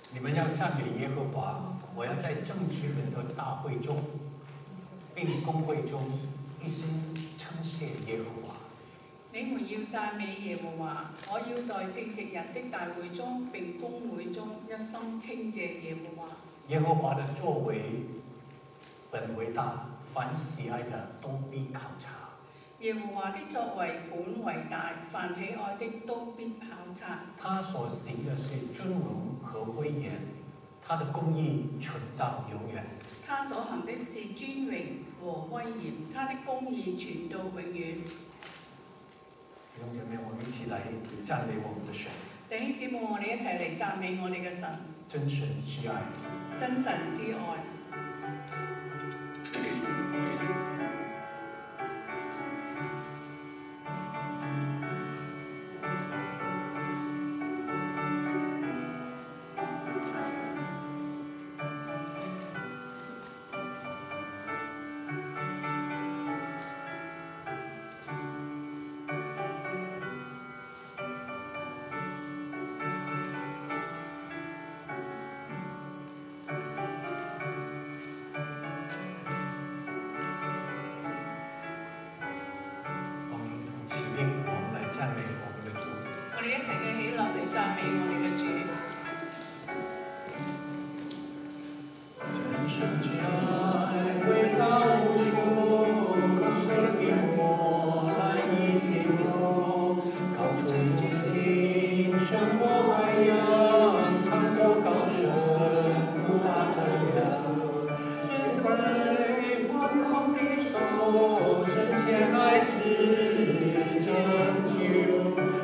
你们要赞美耶和华，我要在正直人的大会中，并公会中一心称谢耶和华。 你們要讚美耶和華，我要在正直人的大會中並公會中一心稱謝耶和華。 耶和華的作為本為大，凡喜愛的都必考察。 耶和華的作為本為大，凡喜愛的都必考察。 他所行的是尊榮和威嚴，他的公義存到永遠。 他所行的是尊榮和威嚴，他的公義存到永遠。 弟兄姐妹，我們一起來讚美我們的神。 弟兄姊妹，我哋一齊嚟讚美我哋嘅神。 真神之愛， 真神之愛。我哋一齊嘅喜樂嚟讚美我哋嘅主。 真神之愛偉大無窮，跟隨並我來一起流，高處中心，深過海洋，長過高深，無法測量。智慧寬廣的手，深淺愛之拯救。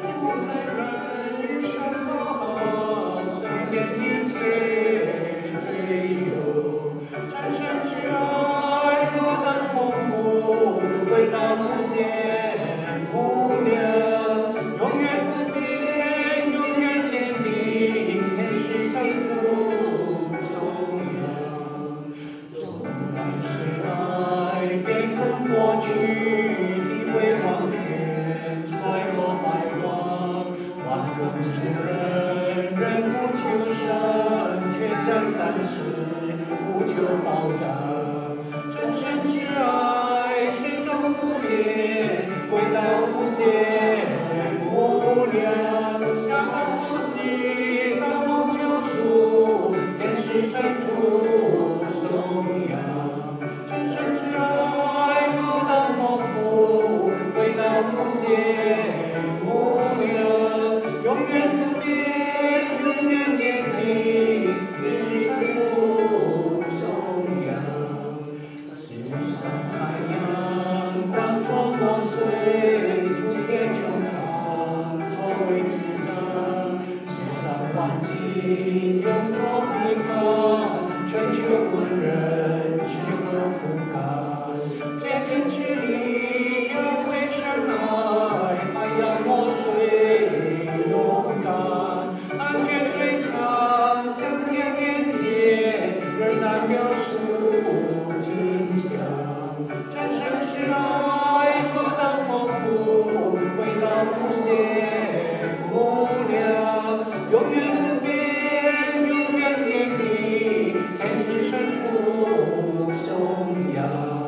伟大无限无量，永远不变，永远坚定，天使圣父颂扬。纵然时代变更过去，地位王权衰落败亡，万更世人人不求生，却向善事不求保障。真神之爱始终不变，伟大无限无量，让我呼吸到梦救赎，天使圣徒颂扬。真神之爱何等丰富，伟大无限无量，永远不变，永远坚定，天使圣徒颂扬。世上海洋当作破碎，诸天穹苍作为主张。世上万境永作平安，全球文人只可不敢。见证之力有归神来，海洋墨水勇敢，安全水长，向天面天，仍难描述景象。真神之爱何等丰富，伟大无限无量，永远不变，永远坚定，天使圣徒颂扬。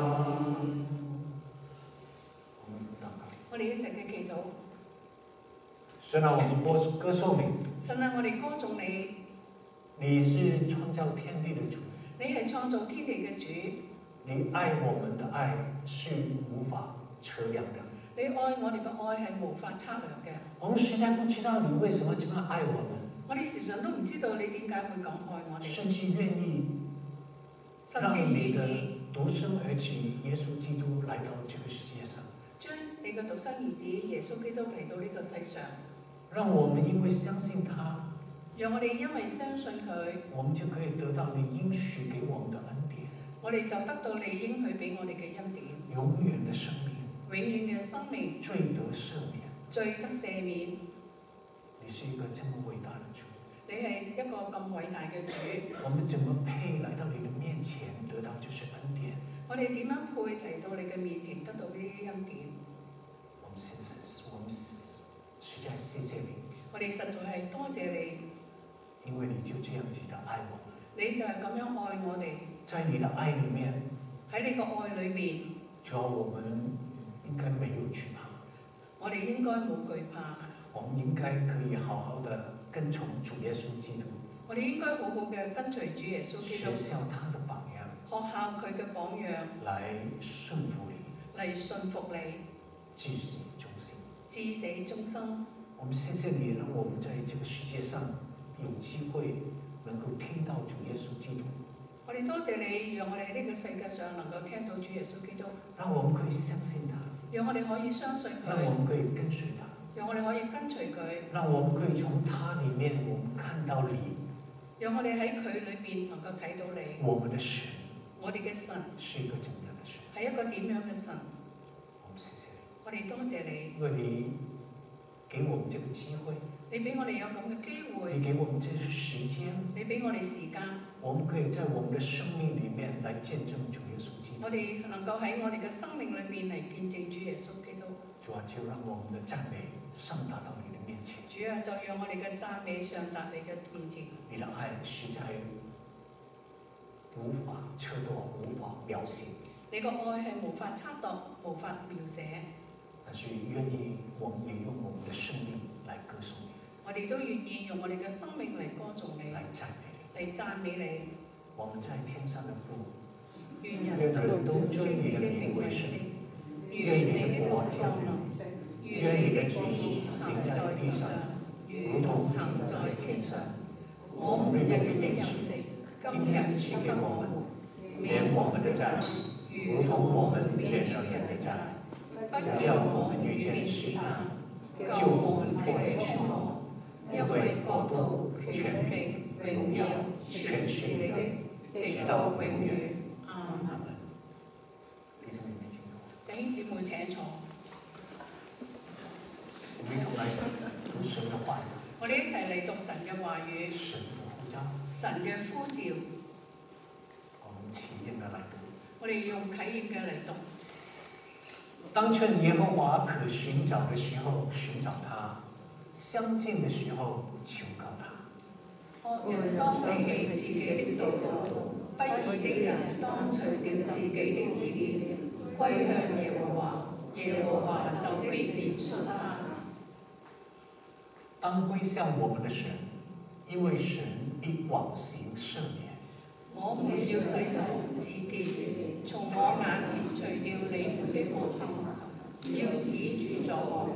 我哋一齊嘅祈禱。 神啊，我們歌頌你。 神啊，我哋歌頌你。 你是創造天地的主。 你係創造天地嘅主。 你愛我們的愛是無法測量的。 你愛我哋嘅愛係無法測量嘅。 我們實在不知道你為什麼這麼愛我們。 我哋時常都唔知道你點解會咁愛我哋。 甚至願意讓你的獨生兒子耶穌基督來到這個世界上。 將你嘅獨生兒子耶穌基督嚟到呢個世上。 讓我們因為相信他。 讓我哋因為相信佢， 我們就可以得到你應許給我們的恩典。 我哋就得到你應許俾我哋嘅恩典。 永遠的生命。 永遠嘅生命。 罪得赦免。 罪得赦免。 你是一個這麼偉大的主。 你係一個咁偉大嘅主。 我們怎麼配來到你的面前得到這些恩典？ 我哋點樣配嚟到你嘅面前得到呢啲恩典？ 我們實在謝謝你。 我哋實在係多謝你。 因为你就这样子的爱我们。 你就係咁樣愛我哋。 在你的愛裡面， 喺你個愛裏面， 主要我們應該沒有懼怕， 我哋應該冇懼怕。 我們應該可以好好的跟從主耶穌基督。 我哋應該好好嘅跟隨主耶穌基督， 學效他的榜樣， 學效佢嘅榜樣， 來順服你， 嚟順服你， 至死忠心。 至死忠心。 我們謝謝你，讓我們在這個世界上有機會能夠聽到主耶穌基督。 我哋多謝你，讓我哋喺呢個世界上能夠聽到主耶穌基督， 讓我們可以相信他， 讓我哋可以相信佢， 讓我們可以跟隨他， 讓我哋可以跟隨佢， 讓我們可以從他裡面我們看到你， 讓我哋喺佢裏邊能夠睇到你。 我們的神， 我哋嘅神是一個怎樣的神？ 係一個點樣嘅神？ 我們謝謝你， 我哋多謝你， 因為你給我們這個機會， 你俾我哋有咁嘅機會， 你給我們這些時間， 你俾我哋時間， 我們可以在我們的生命裡面來見證主耶穌基督。 我哋能夠喺我哋嘅生命裏面嚟見證主耶穌基督。 主啊，就讓我們的讚美上達到你的面前。 主啊，就讓我哋嘅讚美上達你嘅面前。 你的愛實在無法測度，無法描寫。 你個愛係無法測度，無法描寫。 但是願意我們也用我們的生命來歌頌你。 我哋都願意用我哋嘅生命嚟歌頌你， 來讚美你， 嚟讚美你。 我們在天上的父， 願人都尊你的名為聖，願你的國降臨，願你的旨意行在地上，如同行在天上。我們日用的飲食，今日賜給我們，免我們的債，如同我們免了人的債，不叫我們遇見試探，救我們脫離兇惡，因為國度、權柄、榮耀，全是你的，直到永遠。阿們。弟兄姊妹請坐。 我們一同來讀神的話語。 我哋一齊嚟讀神嘅話語。 神的呼召。 神嘅呼召。 我們啟應的來讀。 我哋用啟應嘅嚟讀。 當趁耶和華可尋找的時候尋找他，相近的時候求告他。 惡人當離棄自己的道路，不義的人當除掉自己的意念，歸向耶和華，耶和華就必憐恤他。 當歸向我們的神，因為神必廣行赦免。 我們要洗頭自潔，從我眼前除掉你們的惡行，要止住作惡。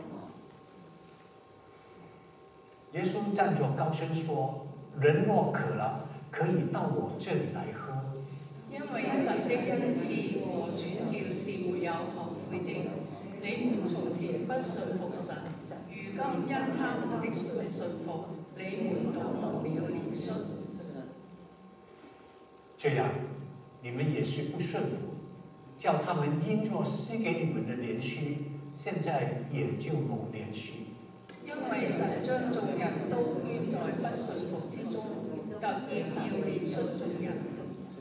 耶穌站着高聲說：人若渴了，可以到我這裡來喝。 因為神的恩賜和選召是沒有後悔的。你們從前不信服神，如今因他們的不信服，你們都蒙了憐恤。 這樣，你們也是不順服，叫他們因着施給你們的憐恤，現在也就蒙憐恤。 因為神將眾人都圈在不信服之中，特意要憐恤眾人。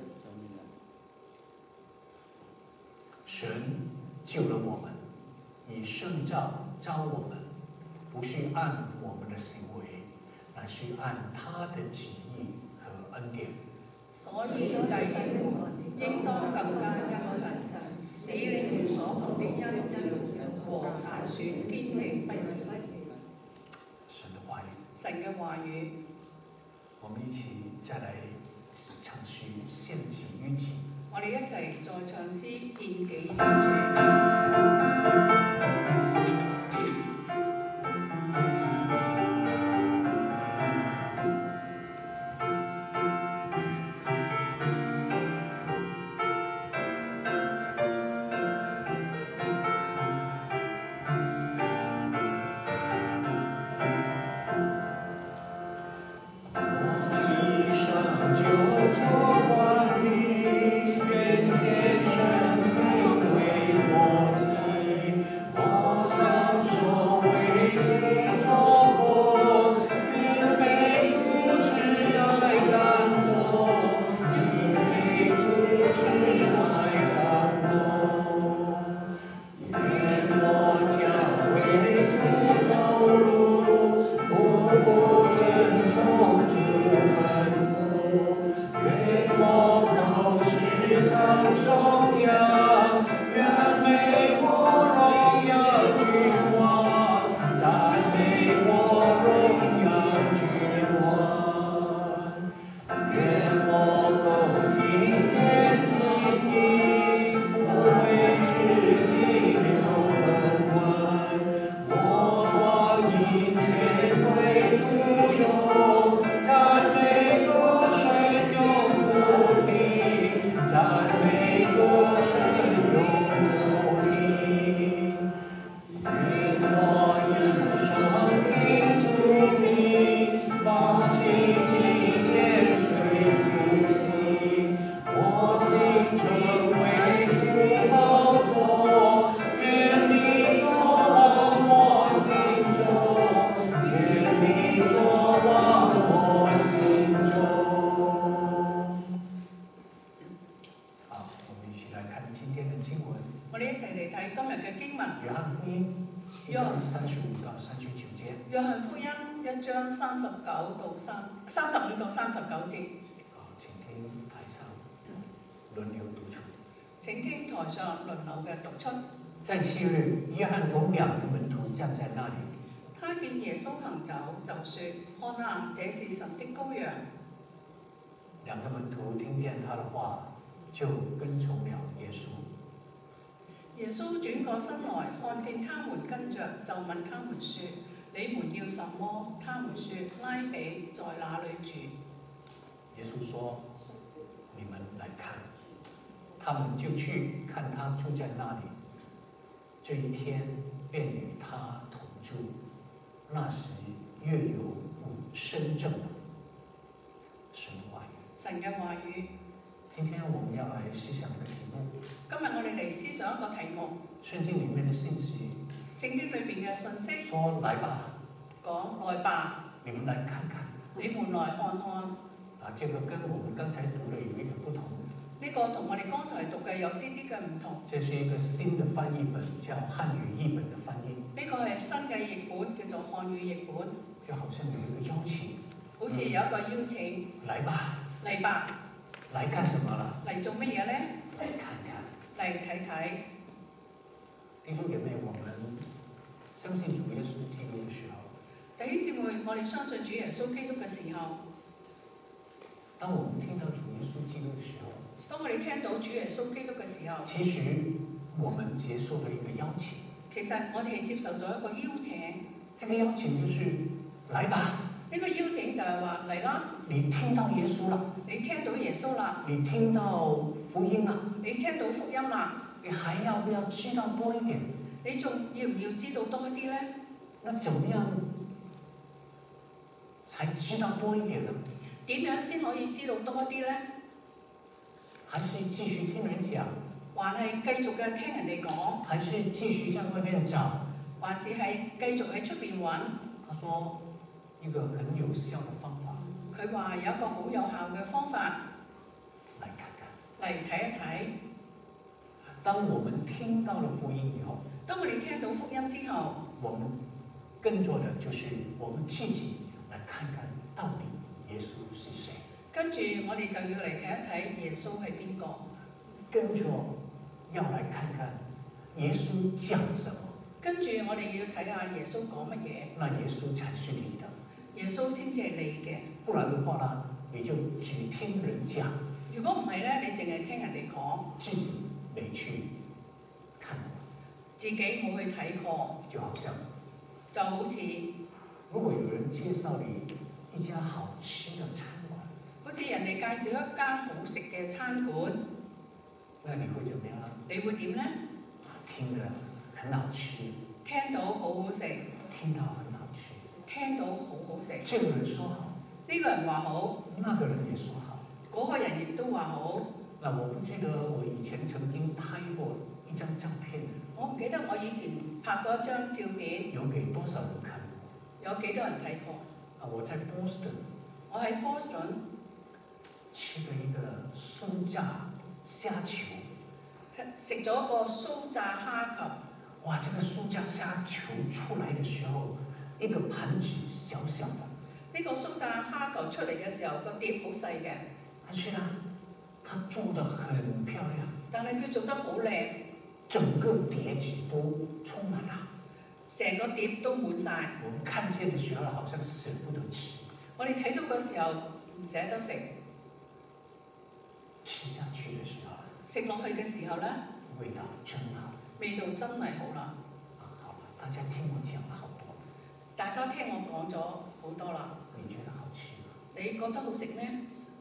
神救了我們，以聖召召我們，不是按我們的行為，乃是按他的旨意和恩典。所以弟兄們， 應當更加殷勤，使你們所行的恩召和揀選堅定不移。 神的話語， 神嘅話語， 我們一起再來唱詩獻己於己。 我哋一齊再唱詩獻己於主。 我福音1章35到39节。 約翰福音1章35到39節。 好，請聽台上輪流讀出。 請聽台上輪流嘅讀出。 在7日，約翰同2個門徒站在那裡。 他見耶穌行走，就說：看啊，這是神的羔羊。 2個門徒聽見他的話，就跟從了耶穌。 耶穌轉過身來，看見他們跟着，就問他們說：你們要什麼？他們說：拉比在哪裡住？ 耶穌說：你們來看。他們就去看他住在那裡。這一天便與他同住。那時約有5申正了。神話語。 神嘅話語。 今天我們要來思想一個題目。 今日我哋嚟思想一個題目。 聖經裡面的信息。 聖經裏邊嘅信息。 說來吧。 講來吧。 你們來看看。 你們來看看。 啊，這個跟我們剛才讀的有一點不同。 呢個同我哋剛才讀嘅有啲啲嘅唔同。 這是一個新的翻譯本，叫漢語譯本的翻譯。 呢個係新嘅譯本，叫做漢語譯本。 就好像有一個邀請。 好似有一個邀請。 來吧。 嚟吧。 來幹什麼啦？ 嚟做乜嘢咧？ 嚟看看。 嚟睇睇。 弟兄姐妹，我們相信主耶穌基督的時候。 弟兄姊妹，我哋相信主耶穌基督嘅時候。 當我們聽到主耶穌基督的時候。 當我哋聽到主耶穌基督嘅時候。 其實我們接受了一個邀請。 其實我哋接受咗一個邀請。 這個邀請就是來吧。 呢個邀請就係話嚟啦。 你聽到耶穌啦。 你聽到耶穌啦。 你聽到福音啦。 你聽到福音啦。 你還要不要知道多一點？ 你仲要唔要知道多啲呢？ 那怎麼樣才知道多一點呢？ 點樣先可以知道多啲呢？ 還是繼續聽人講？ 還係繼續嘅聽人哋講？ 還是繼續在外面找？ 還是係繼續喺出邊揾？ 他說一個很有效的方法。 佢話有一個好有效嘅方法。 嚟看看。 嚟睇一睇。 當我們聽到了福音以後， 當我哋聽到福音之後， 我們跟做的就是我們自己來看看到底耶穌是誰。 跟住我哋就要嚟睇一睇耶穌係邊個。 跟住要來看看耶穌講什麼。 跟住我哋要睇下耶穌講乜嘢。 那耶穌才是你的。 耶穌先至係你嘅。 不然的話呢，你就只聽人講。如果唔係咧，你淨係聽人哋講， 自己沒去看過， 自己冇去睇過， 就好似如果有人介紹你一家好吃的餐館， 好似人哋介紹一間好食嘅餐館， 那你會怎麼樣啊？ 你會點咧？ 聽得很好吃， 聽到好好食， 聽到很好吃， 聽到好好食。 這個人說好， 呢個人話好， 那個人也說好， 嗰個人亦都話好。 那我不記得我以前曾經拍過一張照片， 我唔記得我以前拍過一張照片， 有給多少人看過？ 有幾多人睇過？ 啊，我在波士頓， 我喺波士頓吃了一個酥炸蝦球， 食咗一個酥炸蝦球。 哇！這個酥炸蝦球出來的時候，一個盤子小小的。 呢個酥炸蝦球出嚟嘅時候，個碟好細嘅。 但是呢，它做得很漂亮。 但係佢做得好靚， 整個碟子都充滿了， 成個碟都滿晒。 我們看見的時候，好像捨不得吃。 我哋睇到嘅時候唔捨得食， 吃下去的時候， 食落去嘅時候咧， 味道真好， 味道真係好啦。 好吧，大家聽我講了好多， 大家聽我講咗好多啦。 你覺得好吃嗎？ 你覺得好食咩？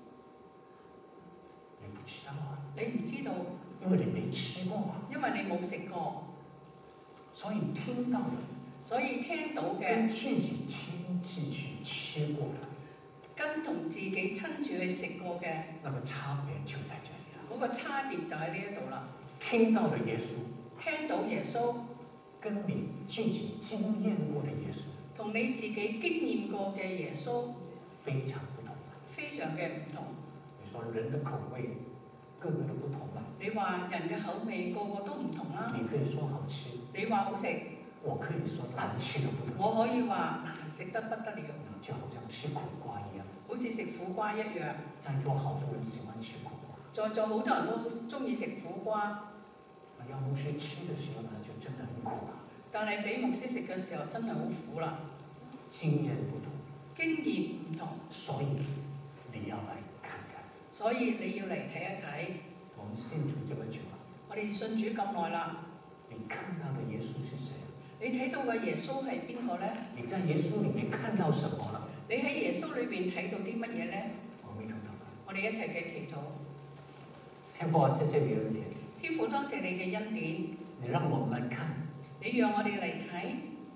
你不知道啊， 你唔知道， 因為你沒吃過啊， 因為你冇食過， 所以聽到的， 所以聽到嘅跟自己親自去吃過的， 跟同自己親自去食過嘅， 那個差別就在這裡啦。 嗰個差別就喺呢一度啦。 聽到的耶穌， 聽到耶穌， 跟你自己經驗過的耶穌， 同你自己經驗過嘅耶穌非常不同， 非常嘅唔同。 你說人的口味個個都不同啦。 你話人嘅口味個個都唔同啦。 你可以說好吃， 你話好食， 我可以說難吃得不得了， 我可以話難食得不得了， 就好像吃苦瓜一樣。 好似食苦瓜一樣。 在座好多人喜歡吃苦瓜， 在座好多人都中意食苦瓜， 要牧師吃的時候呢，就真的很苦啦。 但係俾牧師食嘅時候真係好苦啦。 經驗不同， 經驗唔同， 所以你要來看看。 所以你要嚟睇一睇。 我們信主這麼久了， 我哋信主咁耐啦， 你看到的耶穌是誰？ 你睇到嘅耶穌係邊個呢？ 你在耶穌裡面看到什麼了？ 你喺耶穌裏邊睇到啲乜嘢呢？ 我們一同禱告。 我哋一齊嘅祈禱。 天父啊，謝謝你的恩典。 天父，多謝你嘅恩典。 你讓我們來看， 你讓我哋嚟睇，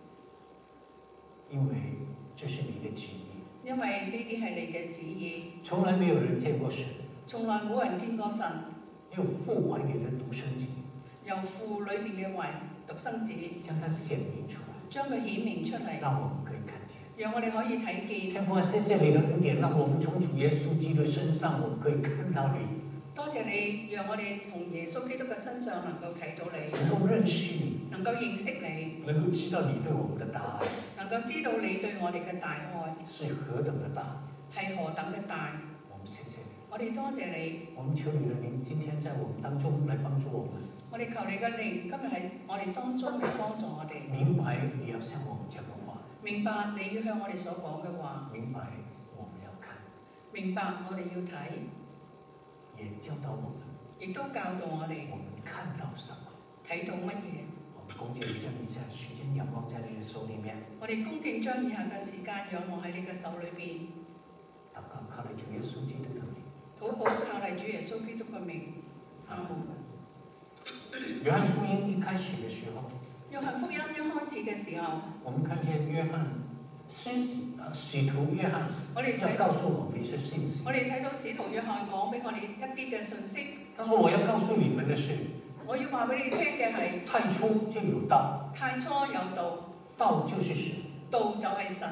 因為這是你的旨意。 因為呢啲係你嘅旨意。 從來沒有人見過神， 從來冇人見過神。 又父懷裡的獨生子， 由父裏邊嘅為獨生子， 將它顯明出來， 將佢顯明出嚟， 讓我們可以看見。 讓我哋可以睇見。 天父啊，謝謝你的恩典，讓我們從主耶穌基督身上，我們可以看到你。 多謝你，讓我哋從耶穌基督嘅身上能夠睇到你， 能夠認識你， 能夠認識你， 能夠知道你對我們的大愛， 能夠知道你對我哋嘅大愛是何等的大。 係何等嘅大。 我們謝謝你， 我哋多謝你， 我們求你的靈今天在我們當中來幫助我們。 我哋求你嘅靈今日喺我哋當中嚟幫助我哋， 明白你要向我們講的話， 明白你要向我哋所講嘅話， 明白我們要看， 明白我哋要睇， 也教導我們， 亦都教導我哋我們看到什麼， 睇到乜嘢。 我們恭敬將以下時間仰望在你的手裡面， 我哋恭敬將以下嘅時間仰望喺你嘅手裏邊， 禱告靠着主耶穌基督的名。 禱告靠嚟主耶穌基督嘅名。阿門。 約翰福音一開始的時候， 約翰福音一開始嘅時候， 我們看見約翰使徒約翰我哋要告訴我們一些信息。 我哋睇到使徒約翰講俾我哋一啲嘅信息。 他說：我要告訴你們的是， 我要話俾你聽嘅係， 太初就有道， 太初有道， 道就是神， 道就係神，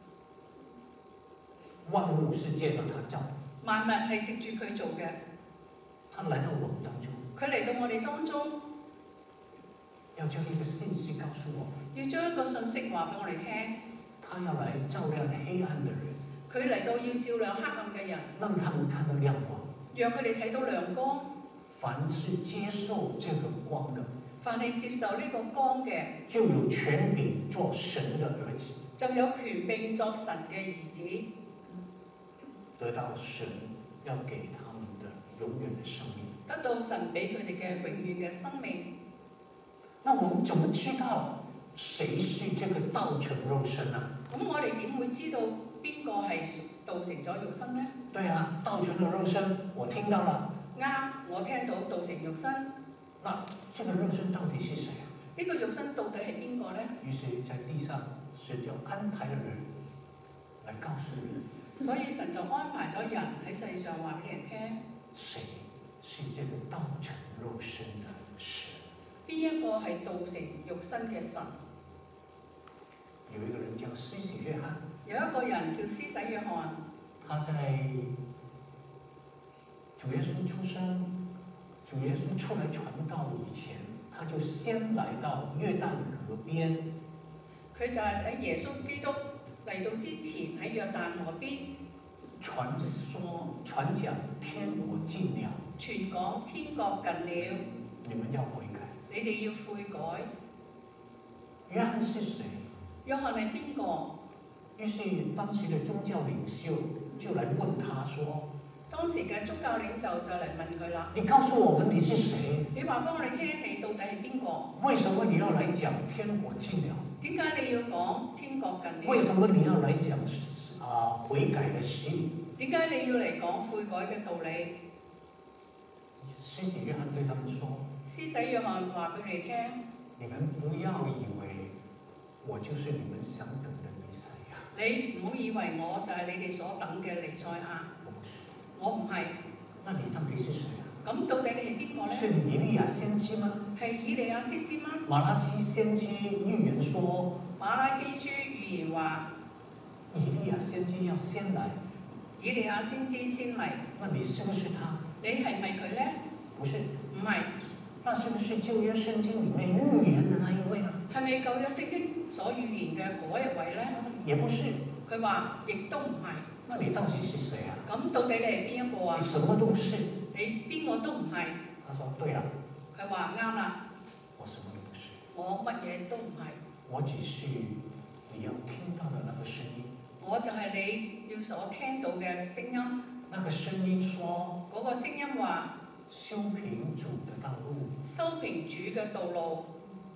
萬物是借着他造的， 萬物係藉住佢做嘅。 他來到我們當中， 佢嚟到我哋當中， 要將一個信息告訴我們， 要將一個信息話俾我哋聽。 他要來照亮黑暗的人， 佢嚟到要照亮黑暗嘅人， 讓他們看到亮光。 讓佢哋睇到亮光。 凡是接受這個光的， 凡係接受呢個光嘅， 就有權柄做神的兒子， 就有權柄作神嘅兒子， 得到神要給他們的永遠的生命。 得到神俾佢哋嘅永遠嘅生命。 那我們怎麼知道誰是這個道成肉身呢？ 咁我哋點會知道邊個係道成咗肉身呢？ 對啊，道成了肉身，我聽到了。 啱，我聽到道成肉身。 那這個肉身到底是誰啊？ 呢個肉身到底係邊個呢？ 於是，在地上神就安排了人來告訴你， 所以神就安排咗人喺世上話俾人聽， 誰是這個道成肉身的神？ 邊一個係道成肉身嘅神？ 有一個人叫施洗約翰， 有一個人叫施洗約翰， 他在主耶穌出生、主耶穌出來傳道以前，他就先來到約旦河邊。 佢就係喺耶穌基督嚟到之前喺約旦河邊傳講天國近了， 傳講天國近了， 你們要悔改。 你哋要悔改。 約翰是誰？ 約翰係邊個？ 於是當時的宗教領袖就來問他說： 當時嘅宗教領袖就嚟問佢啦， 你告訴我們你是誰？ 你話俾我哋聽，你到底係邊個？ 為什麼你要來講天國近了？ 點解你要講天國近了？ 為什麼你要來講悔改的洗禮？ 點解你要嚟講悔改嘅道理？ 施洗約翰對他們說： 施洗約翰話俾你聽， 你們不要以為我就是你們想等的彌賽亞。 你唔好以為我就係你哋所等嘅彌賽亞。 我不是。 我唔係。 那你到底是誰啊？ 咁到底你係邊個呢？ 是以利亞先知嗎？ 係以利亞先知嗎？ 馬拉基先知預言說， 馬拉基書預言話， 以利亞先知要先來。 以利亞先知先嚟。 那你是不是他？ 你係咪佢呢？ 不是。 唔係。 那是不是舊約聖經裡面預言的那一位呢？ 係咪舊約聖經所預言嘅嗰一位咧？ 也不是。 佢話亦都唔係。 那你到底是誰啊？ 咁到底你係邊一個啊？ 你什麼都不是。 你邊個都唔係。 他說：對啦。 佢話啱啦。 我什麼也不是。 我乜嘢都唔係。 我只是你要聽到的那個聲音。 我就係你要所聽到嘅聲音。 那個聲音說： 嗰個聲音話， 修平主的道路。 修平主嘅道路。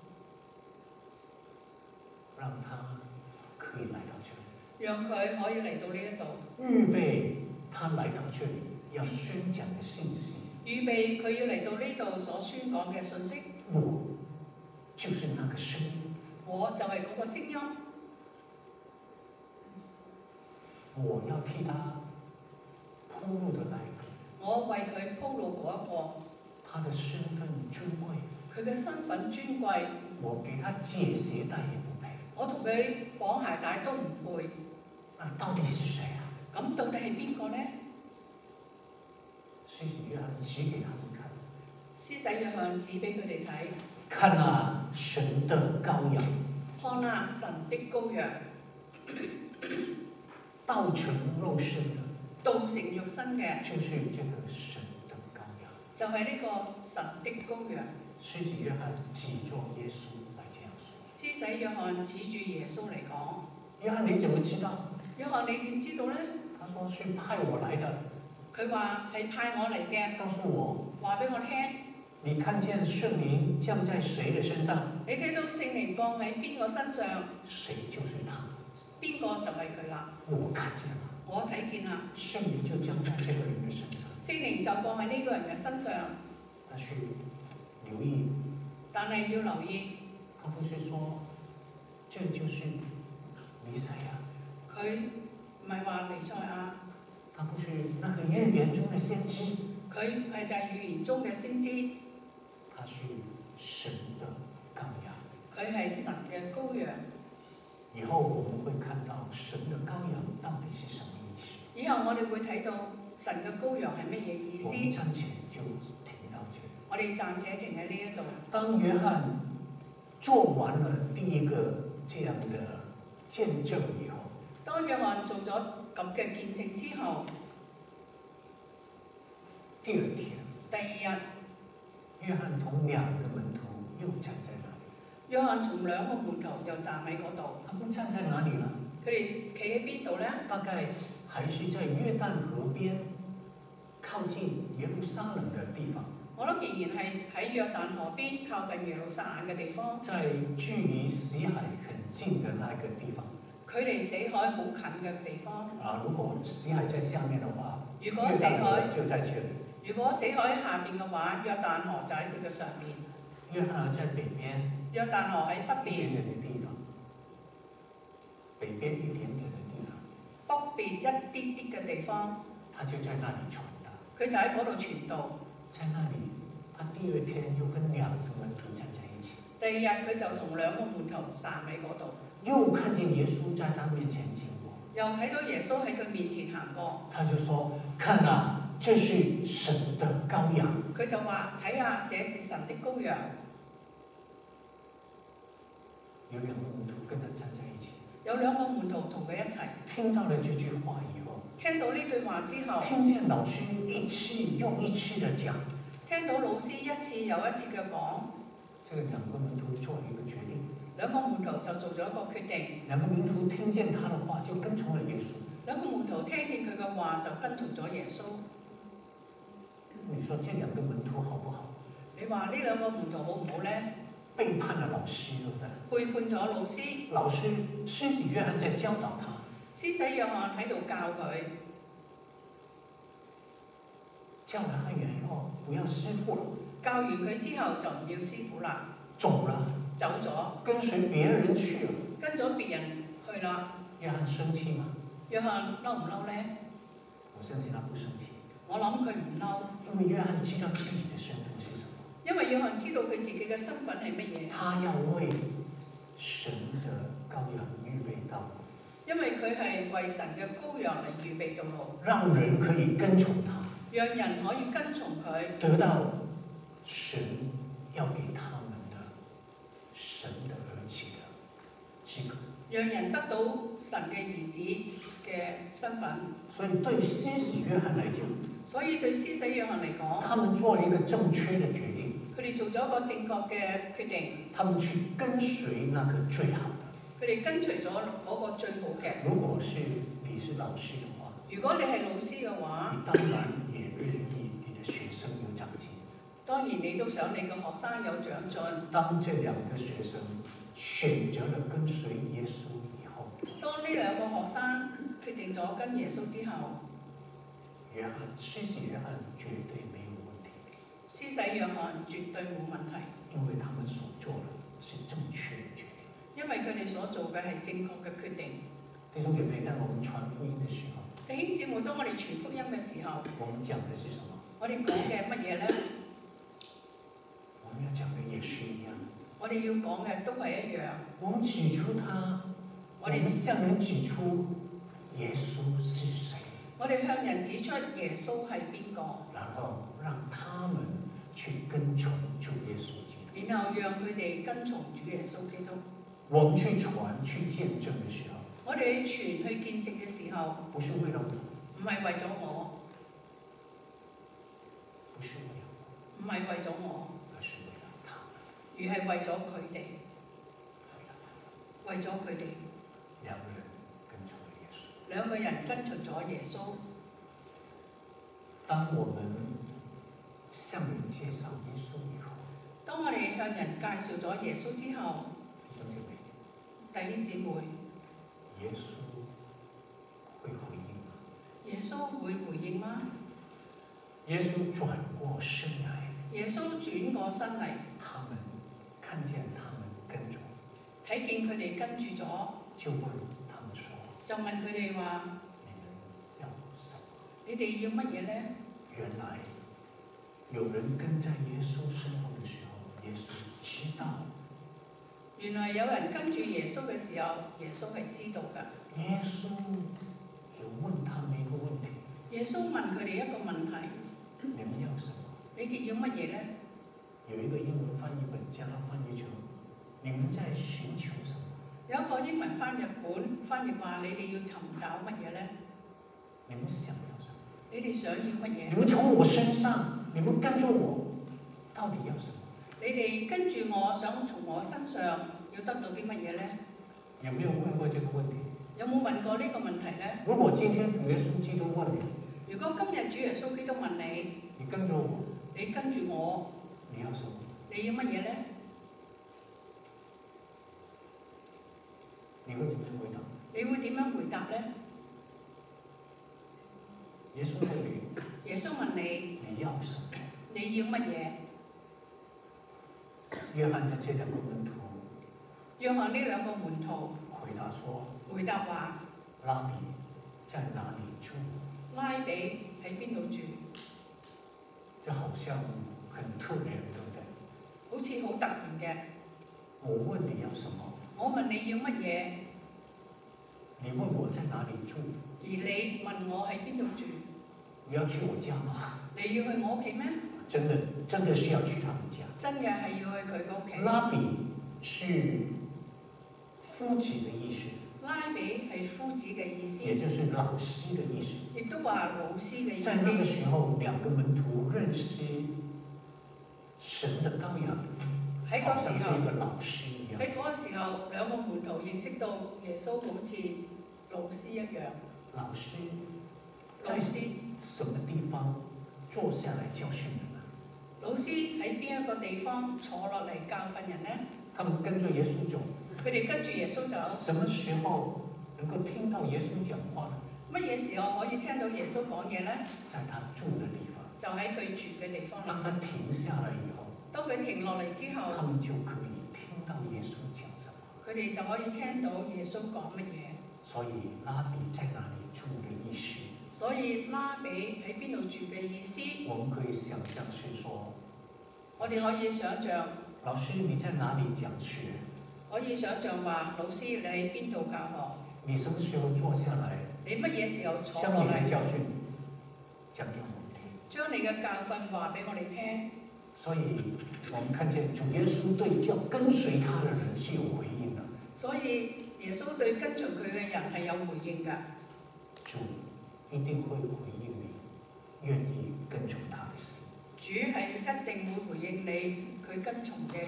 讓他可以來到這裡。 讓佢可以嚟到呢一度。 預備他來到這裡要宣講嘅信息。 預備佢要嚟到呢度所宣講嘅信息。 我就是那個聲音。 我就係嗰個聲音。 我要替他鋪路的那一個。 我為佢鋪路嗰一個。 他的身份尊貴。 佢嘅身份尊貴。 我給他解鞋帶也不配。 我同佢綁鞋帶都唔配。 到底是誰啊？ 咁到底係邊個呢？ 施洗約翰指給他們看。 施洗約翰指俾佢哋睇。 看啊，神的羔羊。 看啊，神的羔羊。 道成肉身的。 道成肉身嘅。 就是這個神的羔羊。 就係呢個神的羔羊。 施洗約翰指著耶穌來這樣說。 施洗約翰指住耶穌嚟講。 約翰，你怎麼知道？ 約翰，你點知道呢？ 他說是派我來的。 佢話係派我嚟嘅。 告訴我。 話俾我聽。 你看見聖靈降在誰的身上？ 你睇到聖靈降喺邊個身上？ 誰就是他。 邊個就係佢啦。 我看見了。 我睇見啦。 聖靈就降在這個人的身上。 聖靈就降喺呢個人嘅身上。 但是留意。 但係要留意。 他不是說這就是彌賽亞。佢唔係話彌賽亞。 他不是那個預言中的先知。 佢係就係預言中嘅先知。 他是神的羔羊。 佢係神嘅羔羊。 以後我們會看到神的羔羊到底是什麼意思。 以後我哋會睇到神嘅羔羊係乜嘢意思。 我們暫且就停到這裡。 我哋暫且停喺呢一度。 當約翰做完了第一個這樣的見證以後， 當約翰做咗咁嘅見證之後， 第二天， 第二日， 約翰同兩個門徒又站在那裡。 約翰同兩個門徒又站喺嗰度。 他們站在哪裡呢？ 佢哋企喺邊度呢？ 大概還是在約旦河邊，靠近耶路撒冷的地方。 我諗仍然係喺約旦河邊靠近耶路撒冷嘅地方。 在距離死海很近的那個地方。 距離死海好近嘅地方。 如果死海在下面的話， 如果死海就在這裡。 如果死海下邊嘅話，約旦河就喺佢嘅上面。 約旦河在北邊。約旦河喺北邊。 一點點的地方。北邊一點點的地方。 北邊一啲啲嘅地方。 他就在那裡傳道。 佢就喺嗰度傳道。 在那裡，他第二天又跟兩個門徒站在一起。 第二日佢就同兩個門徒站喺嗰度。 又看見耶穌在他面前經過。 又睇到耶穌喺佢面前行過。 他就說：看啊，這是神的羔羊。 佢就話：睇下，這是神的羔羊。 有兩個門徒跟他站在一起。 有兩個門徒同佢一齊。聽到了這句話以後。 聽到呢句話之後。 聽見老師一次又一次的講。 聽到老師一次又一次嘅講。 這兩個門徒做了一個決定。 兩個門徒就做咗一個決定。 兩個門徒聽見他的話就跟從了耶穌。 兩個門徒聽見佢嘅話就跟從咗耶穌。 你說這兩個門徒好不好？ 你話呢兩個門徒好唔好呢？ 背叛了老師，對不對？ 背叛咗老師。 老師施洗約翰在教導他。 施洗約翰喺度教佢。 教完他以後，不要師傅了。 教完佢之後就唔要師傅啦。 走了。 走咗。 跟隨別人去了。 跟咗別人去啦。 約翰生氣嗎？ 約翰嬲唔嬲呢？ 我相信他不生氣。 我諗佢唔嬲。 因為約翰知道自己的身份是什麼。 因為約翰知道佢自己嘅身份係乜嘢。 他要為神的羔羊預備道路。 因為佢係為神嘅羔羊嚟預備道路。 讓人可以跟從他。 讓人可以跟從佢。 得到神要給他們的神的兒女。 起的资格。 讓人得到神嘅兒子嘅身份。 所以对施洗约翰来讲， 所以對施洗約翰嚟講， 他们做了一个正确的决定， 佢哋做咗一個正確嘅決定， 他们去跟随那个最好的。 佢哋跟隨咗嗰個最好嘅。 如果是你是老師的話， 如果你係老師嘅話， 你當然也願意你的學生有長進。 當然你都想你嘅學生有長進。 當這兩個學生選擇了跟隨耶穌以後， 當呢兩個學生決定咗跟耶穌之後， 施洗約翰絕對沒有問題。 施洗約翰絕對冇問題， 因為他們所做的是正確的決定。 因為佢哋所做嘅係正確嘅決定。 弟兄姐妹，當我們傳福音的時候， 弟兄姊妹，當我哋傳福音嘅時候， 我們講的是什麼？ 我哋講嘅乜嘢呢？ 我們要講的也是一樣。 我哋要講嘅都係一樣。 我們指出他，我們向人指出耶穌是誰。 我哋向人指出耶穌係邊個， 然後讓他們去跟從主耶穌基督。 然後讓佢哋跟從主耶穌基督。 我們去傳去見證的時候， 我哋去傳去見證嘅時候， 不是為了我， 唔係為咗我， 不是為了我， 唔係為咗我， 而是為了他們， 而係為咗佢哋，為咗佢哋。兩個人跟隨咗耶穌。 當我們向人介紹耶穌以後， 當我哋向人介紹咗耶穌之後，弟兄姊妹， 耶穌會回應嗎？ 耶穌會回應嗎？ 耶穌轉過身來， 耶穌轉過身嚟， 他們看見他們跟住， 睇見佢哋跟住咗， 就問他們說。 就問佢哋話： 你們要什麼？ 你哋要乜嘢呢？ 原來有人跟在耶穌身後的時候，耶穌知道。 原來有人跟住耶穌嘅時候，耶穌係知道㗎。 耶穌有問他們一個問題。 耶穌問佢哋一個問題： 你們要什麼？ 你哋要乜嘢呢？ 有一個英文翻譯本將它翻譯成：你們在尋求什麼？ 有一個英文翻譯本翻譯話：你哋要尋找乜嘢呢？ 你們想要什麼？ 你哋想要乜嘢？ 你們從我身上，你們跟着我，到底要什麼？ 你哋跟住我，想從我身上要得到啲乜嘢呢？ 有沒有問過這個問題？ 有冇問過呢個問題呢？ 如果今天主耶穌基督問你， 如果今日主耶穌基督問你， 你跟着我， 你跟住我， 你要什麼？ 你要乜嘢呢？ 你會點樣回答？ 你會點樣回答呢？ 耶穌問你， 耶穌問你， 你要什麼？ 你要乜嘢？ 約翰的這兩個門徒， 約翰呢兩個門徒回答說： 回答話， 拉比在哪裡住？ 拉比喺邊度住？ 這好像很特別，對不對？ 好似好突然嘅。 我問你要什麼？ 我問你要乜嘢？ 你問我在哪裡住？ 而你問我喺邊度住？ 你要去我家嗎？ 你要去我屋企咩？ 真的是要去他們家。 真嘅係要去佢個屋企。 拉比是夫子的意思。 拉比係夫子嘅意思。 也就是老師的意思。 亦都話老師嘅意思。 在那個時候，兩個門徒認識神的羔羊， 喺嗰時候， 好像是一個老師一樣。 喺嗰個時候，兩個門徒認識到耶穌好似老師一樣。 老師在什麼地方坐下來教訓人呢？ 老師喺邊一個地方坐落嚟教訓人呢？ 他們跟着耶穌走。 佢哋跟住耶穌走。 什麼時候能夠聽到耶穌講話呢？ 乜嘢時候可以聽到耶穌講嘢呢？ 在他住的地方。 就喺佢住嘅地方。 當他停下來以後， 當佢停落嚟之後， 他們就可以聽到耶穌講什麼。 佢哋就可以聽到耶穌講乜嘢。 所以拉比在哪裡住的意思。 所以拉比喺邊度住嘅意思。 我們可以想象是說， 我哋可以想像。 老師你在哪裡講學？ 可以想像話，老師你喺邊度教學？ 你什麼時候坐下來？ 你乜嘢時候坐將你落嚟？ 嘅教訓講給我們聽。 將你嘅教訓話俾我哋聽。 所以，我們看見主耶穌對要跟隨他的人是有回應所以耶穌對跟隨佢嘅人係有回應㗎。 主一定會回應你，願意跟從他的心。 主係一定會回應你，佢跟從嘅。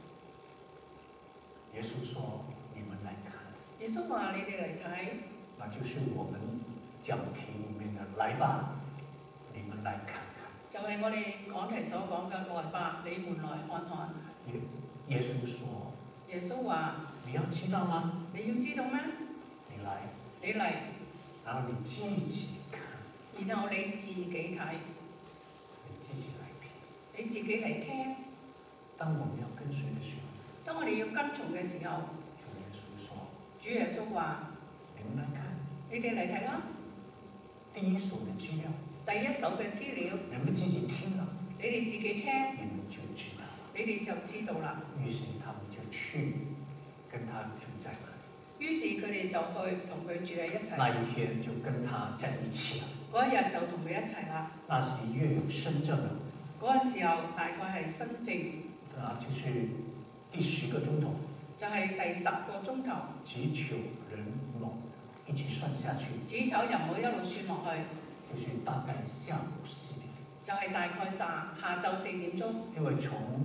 耶穌說：你們來看。 耶穌話：你哋嚟睇。 那就是我們講題裡面的來吧，你們來看看。 就係我哋講題所講嘅來吧，你們來看看。 耶穌說： 耶穌話： 你要知道嗎？ 你要知道咩？ 你來。 你嚟。 然後你自己看。 然後你自己睇。 你自己來聽。 你自己嚟聽。 當我們要跟隨的時候， 當我哋要跟從嘅時候，主耶穌話： 你們來看。 你哋嚟睇啦。 第一手的資料。 第一手嘅資料。 你們自己聽了。 你哋自己聽。 你們就知道。 你哋就知道啦。 於是他們就去跟他住在那裡。 於是佢哋就去同佢住喺一齊。 那一天就跟他在一起了。 嗰一日就同佢一齊啦。 那是約有申證的。 嗰個時候大概係申正。 就是第10個鐘頭。 就係第10個鐘頭。 子丑寅卯一起算下去。 子丑寅卯一路算落去。 就是大概下午4點。 就係大概下晝4點鐘。 因為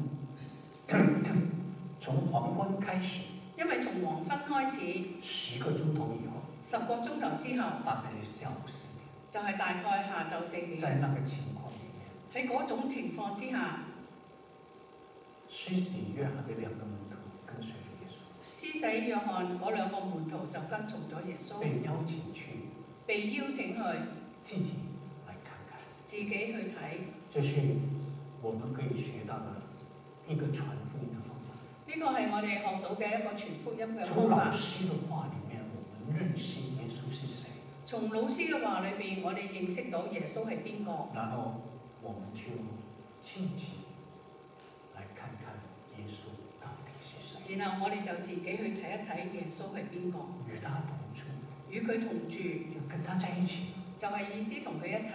從黃昏開始。 因為從黃昏開始。 10個鐘頭以後。 10個鐘頭之後。 大概下午4點。 就係大概下晝4點。 在那個情況裡面。 喺嗰種情況之下。 施洗約翰的2個門徒跟隨了耶穌。 施洗約翰嗰2個門徒就跟從咗耶穌。 被邀請去。 被邀請去。 自己來看看。 自己去睇。 這是我們可以學到的一個傳福音的方法。 呢個係我哋學到嘅一個傳福音嘅方法。 從老師的話裡面，我們認識耶穌是誰。從老師嘅話裏邊，我哋認識到耶穌係邊個。 然後我們就自己來看看耶穌到底是誰。 然後我哋就自己去睇一睇耶穌係邊個。 與他同住。 與佢同住。 就跟他在一起。 就係意思同佢一齊。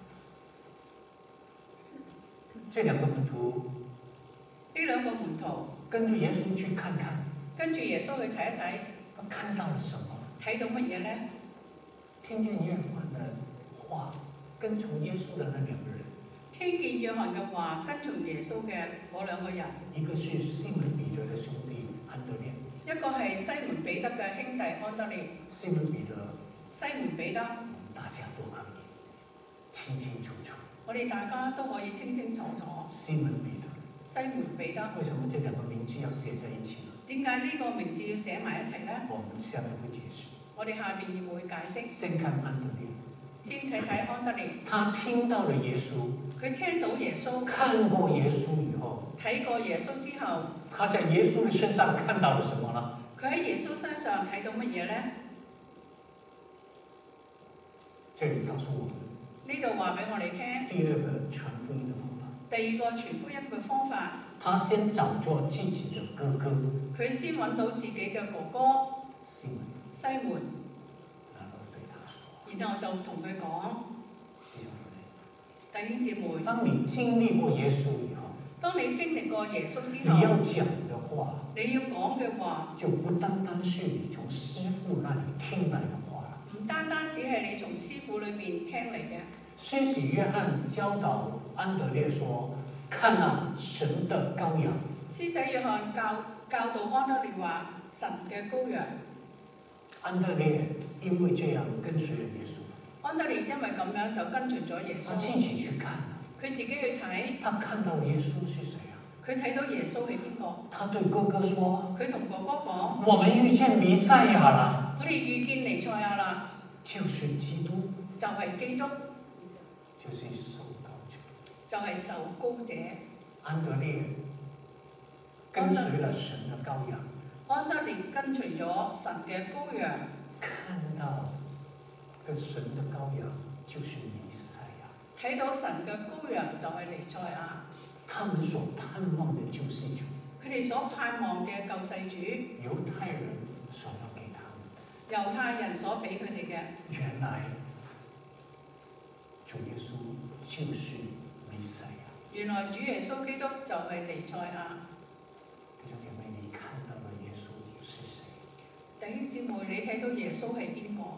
這2個門徒。 呢2個門徒。 跟住耶穌去看看。 跟住耶穌去睇一睇。 看到了什麼？ 睇到乜嘢呢？ 聽見約翰的話，跟從耶穌的那2個人。 聽見約翰嘅話，跟從耶穌嘅嗰2個人。 一個是西門彼得的兄弟安德烈。 一個係西門彼得嘅兄弟安德烈。 西門彼得。 西門彼得。 大家都可以清清楚楚。 我哋大家都可以清清楚楚。 西門彼得。 西門彼得。 為什麼這2個名字要寫在一起呢？ 點解呢個名字要寫埋一齊呢？ 我們下面會解釋。 我哋下邊要會解釋。 先看安德烈。 先睇睇安德烈。 他聽到了耶穌。 佢聽到耶穌。 看過耶穌以後。 睇過耶穌之後。 他在耶穌的身上看到了什麼呢？ 佢喺耶穌身上睇到乜嘢呢？ 這裡告訴我們。 呢度話俾我哋聽。 第2個傳福音的方法。 第2個傳福音嘅方法。 他先找咗自己的哥哥。 佢先揾到自己嘅哥哥。 西門。 西門。 然後對他說。 然後就同佢講。弟兄姊妹。 當你經歷過耶穌以後。 當你經歷過耶穌之後。 你要講的話。 你要講嘅話。 就不單單是你從師父那裡聽來的話。 唔單單只係你從師父裏面聽嚟嘅。 施洗約翰教導安德烈說：看啊，神的羔羊。 施洗約翰教導安德烈話：神嘅羔羊。 安德烈因為這樣跟隨了耶穌。 安德烈因為咁樣就跟隨咗耶穌。 他自己去看。 佢自己去睇。 他看到耶穌是誰啊？ 佢睇到耶穌係邊個？ 他對哥哥說： 佢同哥哥講： 我們遇見彌賽亞啦！ 我哋遇見彌賽亞啦！ 就是基督。 就係基督。 就是受膏者。 就係受膏者。 安德烈跟隨了神的羔羊。 安德烈跟隨咗神嘅羔羊。 看到嘅神的羔羊就是彌賽亞。 睇到神嘅羔羊就係彌賽亞。 他們所盼望的救世主。 佢哋所盼望嘅救世主。 猶太人所要給他們。 猶太人所俾佢哋嘅。 原來主耶穌就是彌賽亞。 原來主耶穌基督就係彌賽亞。 弟兄姐妹，你看到了耶穌是誰？ 弟兄姊妹，你睇到耶穌係邊個？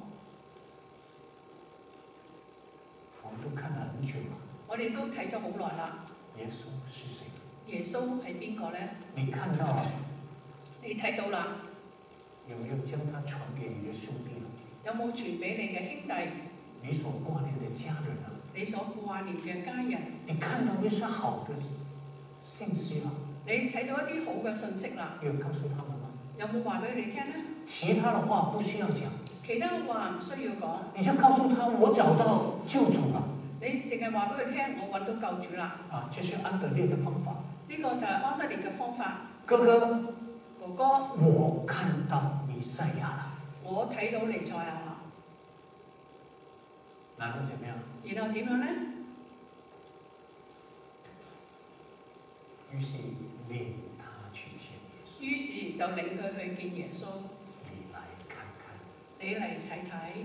我們都看了很久了。 我哋都睇咗好耐啦。 耶穌是誰？ 耶穌係邊個呢？ 你看到了？ 你睇到啦？ 有沒有將它傳給你的兄弟了？ 有冇傳俾你嘅兄弟？ 你所掛念的家人啊？ 你所掛念嘅家人？ 你看到那些好的信息了？ 你睇到一啲好嘅信息啦？ 有告訴他們嗎？ 有冇話俾你聽呢？ 其他的話不需要講， 其他嘅話唔需要講， 你就告訴他我找到救主了。 你淨係話俾佢聽，我揾到救主啦。 啊，這是安德烈的方法。 呢個就係安德烈嘅方法。 哥哥， 哥哥， 我看到彌賽亞了。 我睇到彌賽亞啦。 然後怎麼樣？ 然後點樣呢？ 於是領他去見耶穌。 於是就領佢去見耶穌。 你來看看。 你嚟睇睇。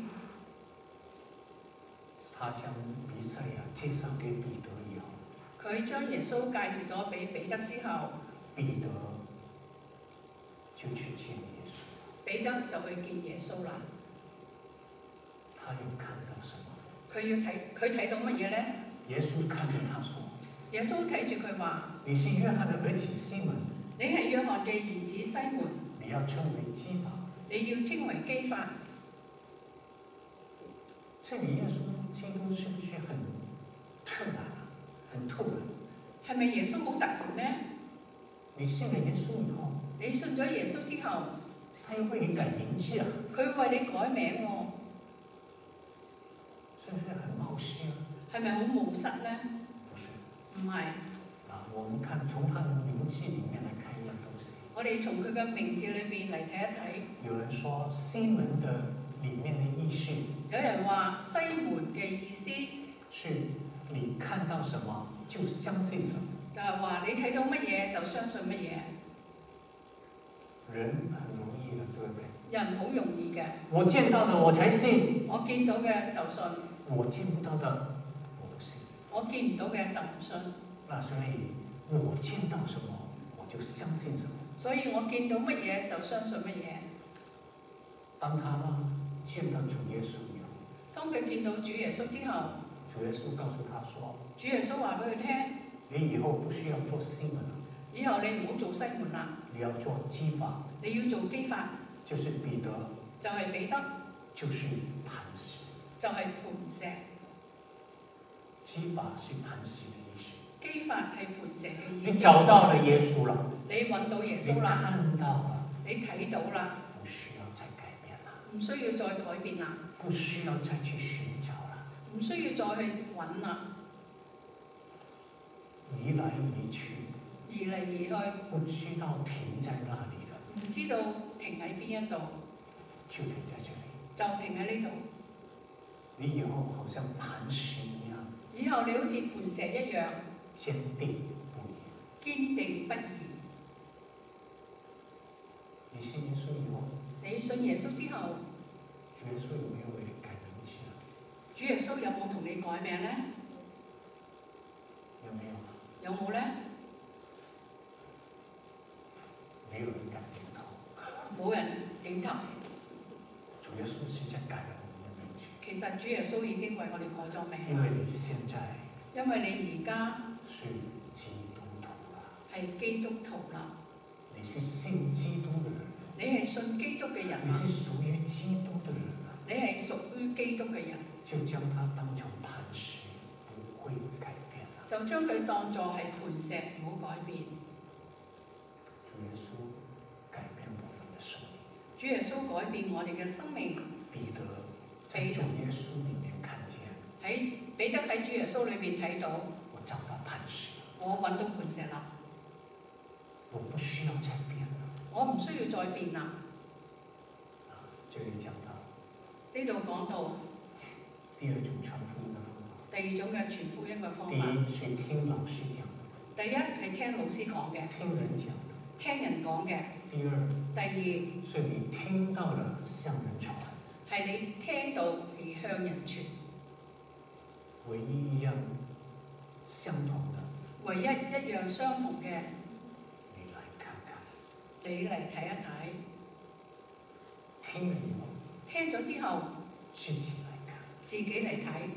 他將彌賽亞介紹給彼得以後， 佢將耶穌介紹咗俾彼得之後， 彼得就去見耶穌。 彼得就去見耶穌啦。 他又看到什麼？ 佢睇到乜嘢呢？ 耶穌看着他說： 耶穌睇住佢話： 你是約翰的兒子西門。 你係約翰嘅兒子西門。 你要稱為基法。 你要稱為基法。 這裡耶穌基督是不是很突然啊？很突然。 係咪耶穌好突然呢？ 你信了耶穌以後， 你信咗耶穌之後， 他又為你改名字啊？ 佢為你改名喎， 是不是很冒失啊？ 係咪好冒失呢？ 不是。 唔係。 啊，我們看從他的名字裡面來看一樣東西。 我哋從佢嘅名字裏邊嚟睇一睇。 有人說西門的裡面的意思。 有人話西門嘅意思是你看到什麼就相信什麼， 就係話你睇到乜嘢就相信乜嘢。 人很容易的，對不對？ 人好容易嘅。 我見到的我才信， 我見到嘅就信。 我見不到的我不信。 我見唔到嘅就唔信。 那所以我見到什麼我就相信什麼。 所以我見到乜嘢就相信乜嘢。 當他見到主耶穌以後， 當佢見到主耶穌之後， 主耶穌告訴他說： 主耶穌話俾佢聽， 你以後不需要做西門了， 以後你唔好做西門啦， 你要做基法。 你要做基法， 就是彼得， 就係彼得， 就是磐石， 就係磐石。 基法是磐石的意思。 基法係磐石嘅意思。 你找到了耶穌了， 你揾到耶你穌啦， 看到了， 你睇到啦， 不需要再改變了， 唔需要再改變啦， 不需要再去尋找了， 唔需要再去揾啦， 移來移去， 移嚟移去， 不知道停在哪裡了， 唔知道停喺邊一度， 就停在這裡。 就停喺呢度。 你以後好像磐石一樣， 以後你好似磐石一樣， 堅定不移。 堅定不移。 你信耶穌以後， 你信耶穌之後， 主耶穌有沒有為你改名字啊？ 主耶穌有冇同你改名呢？ 有沒有？ 有冇呢？ 沒有人敢點頭。 冇人點頭。 主耶穌是在改了我們的名字。 其實主耶穌已經為我哋改咗名。 因為你現在， 因為你而家是基督徒啦， 係基督徒啦， 你是信基督的人， 你係信基督嘅人你是屬於基督的人啊， 你係屬於基督嘅人， 就將它當成磐石，不會改變啦。 就將佢當作係磐石，唔好改變。 主耶穌改變我們的生命， 主耶穌改變我哋嘅生命。 彼得在主耶穌裡面看見， 喺彼得喺主耶穌裏邊睇到， 我找到磐石， 我揾到磐石啦， 我不需要再變了。 我唔需要再變啦。 啊，這裡講到呢度講到第二種傳福音的方法。 第二種嘅傳福音嘅方第法。 一是聽老師講的， 第一係聽老師講嘅， 聽人講的。 聽人講嘅。 第二， 第二是你聽到了向人傳。 係你聽到而向人傳。 唯一一樣相同的， 唯一一樣相同嘅， 你來看看。 你嚟睇一睇。 听了以后， 聽咗之後自己來看。 自己嚟睇。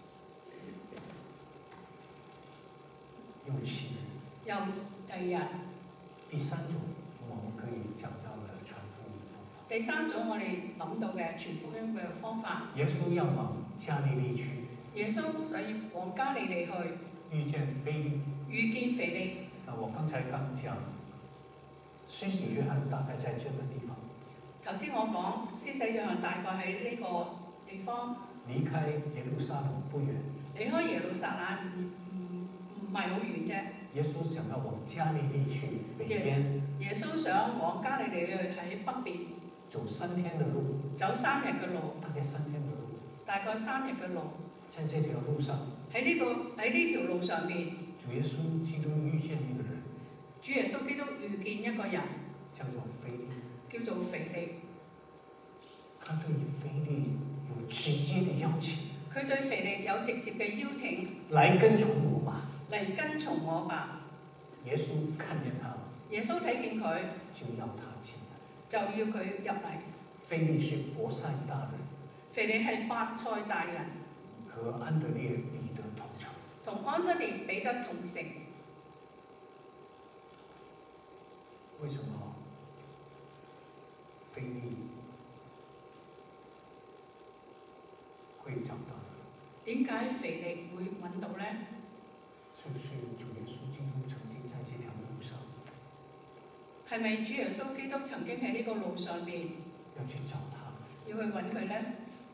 又7日， 又第二日， 第3種我們可以講到的傳福音方法。 第三種我哋諗到嘅傳福音嘅方法。 耶穌要往加利利去。 耶穌想往加利利去， 遇見腓利。 遇見腓利。 我剛才剛講，施洗約翰大概在這個地方。 頭先我講施洗約翰大概喺呢個地方。 離開耶路撒冷不遠。 離開耶路撒冷唔係好遠啫。 耶穌想要往加利利去北邊。 耶穌想往加利利去喺北邊。 走3天的路。 走3日嘅路。 大概3天的路。 大概3日嘅路。 在這條路上。喺呢條路上面。 主耶穌基督遇見一個人。 主耶穌基督遇見一個人。 叫做腓利。 叫做腓利。 他對腓利有直接的邀請。 佢對腓利有直接嘅邀請。 來跟從我吧。 嚟跟從我吧。 耶穌看見他。 耶穌睇見佢。 就要他進來。 就要佢入嚟。 腓利是伯賽大人。 腓利係伯賽大人。 和安德烈彼得同城。 同安德烈彼得同城。 為什麼腓利會找到？ 點解腓利會揾到呢？ 是不是主耶穌基督曾經在這條路上？ 係咪主耶穌基督曾經喺呢個路上面要去找他？ 要去揾佢呢？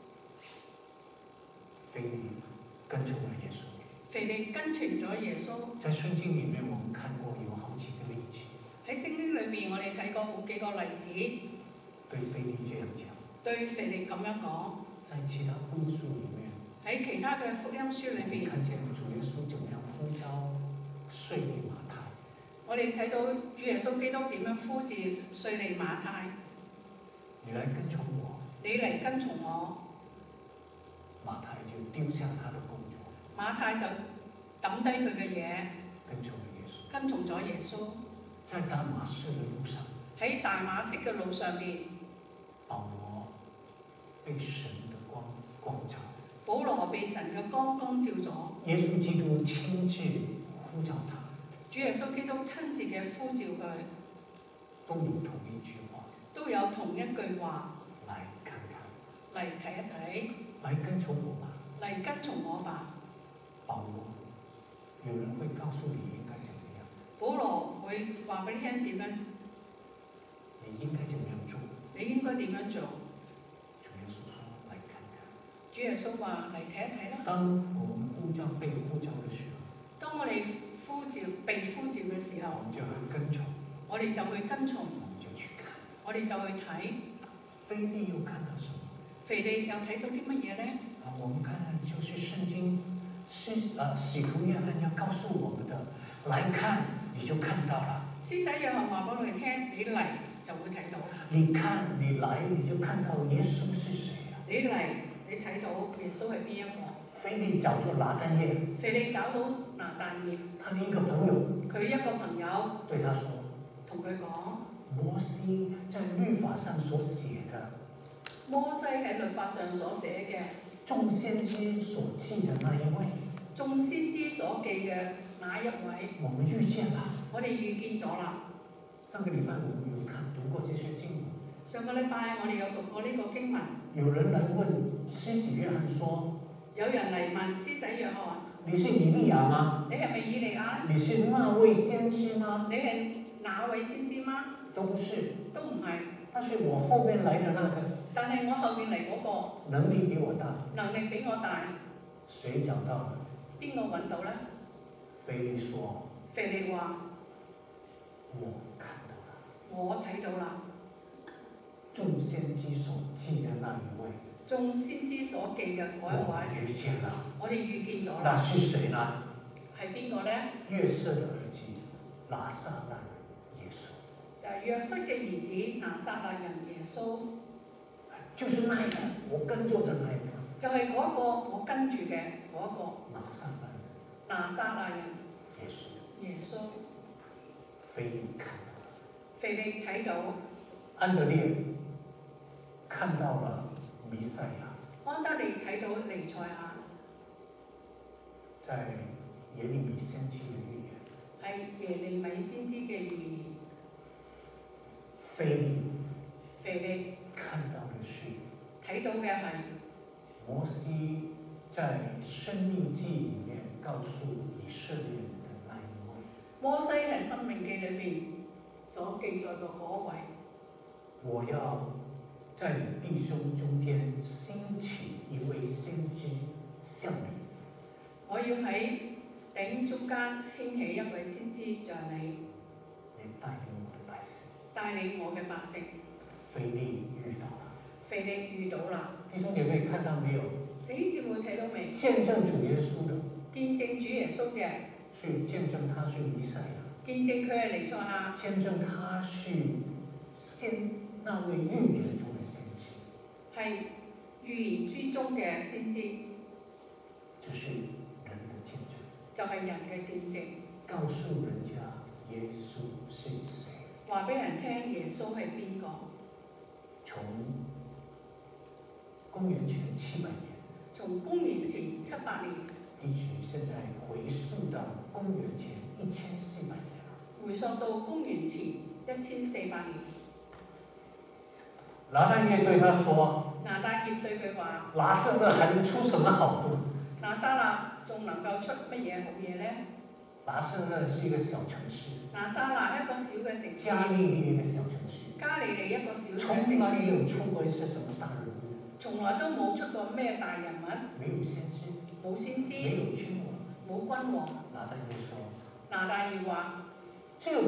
腓利跟從了耶穌。 腓利跟隨咗耶穌。 在聖經裡面，我們看過有好幾個例子。喺聖經裏面，我哋睇過好幾個例子。對腓利這樣講。對腓利咁樣講。在其他福音書裡面。喺其他嘅福音書裏邊。看見主耶穌怎樣呼召稅吏馬太。我哋睇到主耶穌基督點樣呼召稅吏馬太。你來跟從我。你嚟跟從我。馬太就丟下他的工作。馬太就抌低佢嘅嘢，跟從了耶穌。跟從咗耶穌。在大馬士嘅路上。喺大馬色嘅路上邊。保羅被神的光照。保羅被神嘅光照咗。耶穌基督親自呼召他。主耶穌基督親自嘅呼召佢。都有同一句話。都有同一句話。嚟看看。嚟睇一睇。嚟跟從我吧。嚟跟從我吧。保羅，有人會告訴你應該怎麼樣。保羅會話俾你聽點樣。你應該怎麼樣做？你應該點樣做？主耶穌說：嚟看看。主耶穌話：嚟睇一睇啦。當我們被呼召嘅時候。當我哋被呼召嘅時候。我們就去跟從。我哋就去跟從。我們就去看。我哋就去睇。腓利又看到什麼？腓利又睇到啲乜嘢咧？我們看就是聖經，使徒約翰要告訴我們的，來看你就看到了。施洗約翰話俾我哋聽，你嚟就會睇到。你看你來你就看到耶穌是誰啊？你嚟你睇到耶穌係邊一個？腓利找咗拿但業。腓利找到拿但業。他的一個朋友。佢一個朋友。對他說。同佢講。摩西在律法上所寫的。摩西喺律法上所寫嘅。眾先知所記的那一位。眾先知所記嘅那一位。我們遇見啦。我哋遇見咗啦。上個禮拜我們有讀過這些經文。上個禮拜我哋有讀過呢個經文。有人嚟問施洗約翰說。有人嚟問施洗約翰。你是以利亞嗎？你係咪以利亞？你是那位先知嗎？你係那位先知嗎？都不是。都唔係。但是我後面來的那個。但係我後面嚟嗰個。能力比我大。能力比我大。誰找到了？邊個揾到咧？腓利說。腓利話：我看到了。我睇到啦。眾先知所記的那一位。眾先知所記嘅嗰一位。我遇見了。我哋遇見咗啦。那是誰呢？係邊個咧？約瑟的兒子拿撒勒耶穌。就係約瑟嘅兒子拿撒勒人耶穌。就是那一個，我跟住嘅那一個。就係嗰個我跟住嘅嗰個。拿撒勒人。拿撒勒人。耶穌。耶穌。腓利看到。腓利睇到。安德烈看到了弥赛亚， 安德利睇到彌賽亞， 在耶利米先知的预言， 係耶利米先知嘅預言。 腓利腓利看到的是睇到嘅係摩西在生命記裡面告訴以色列人的那一位。 摩西喺《申命記》裏邊所記載嘅嗰位。 我要在你弟兄中間興起一位先知像你。 我要喺弟兄中間興起一位先知像你， 帶領我的百姓。 帶領我嘅百姓。 腓利遇到了。 腓利遇到啦。 弟兄姐妹看到沒有？ 弟兄姊妹睇到未？ 見證主耶穌的， 見證主耶穌嘅， 是見證他是彌賽亞。 見證佢係彌賽亞。見證他是那位預言中的先知。 係預言之中嘅先知。 就是人的見證。 就係人嘅見證。 告訴人家耶穌是誰。 話俾人聽耶穌係邊個？ 從公元前700年。 從公元前700年。 一直現在回溯到公元前1400年。 回溯到公元前1400年。 拿但業對他說： 拿但業對佢話： 拿撒勒還能出什麼好東？ 拿撒勒仲能夠出乜嘢好嘢呢？ 拿撒勒是一個小城市。 拿撒勒一個小嘅城市。 加利利一個小城市。 加利利一個小城市。 從來沒有出過一些什麼大人物。 從來都冇出過咩大人物。 沒有先知。 冇先知。 沒有君王。 冇君王。 拿但業說： 拿但業話： 這種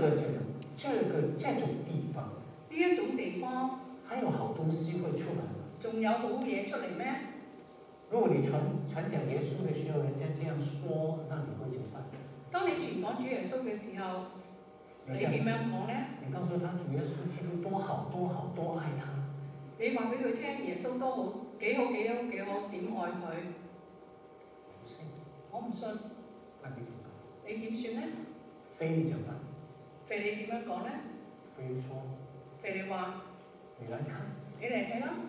地方。 呢一種地方。 還有好東西會出來嗎？ 仲有好嘢出嚟咩？ 如果你傳講耶穌的時候，人家這樣說，那你會怎麼辦？ 當你傳講主耶穌嘅時候，你點樣講呢？ 你告訴他主耶穌基督多好多好多愛他。 你話俾佢聽耶穌多好，幾好幾好幾好，點愛佢？我唔信。 那你點講？ 你點算呢？ 腓利怎麼辦？ 腓利點樣講呢？ 腓利說： 腓利話。 你來看， 你嚟睇啦。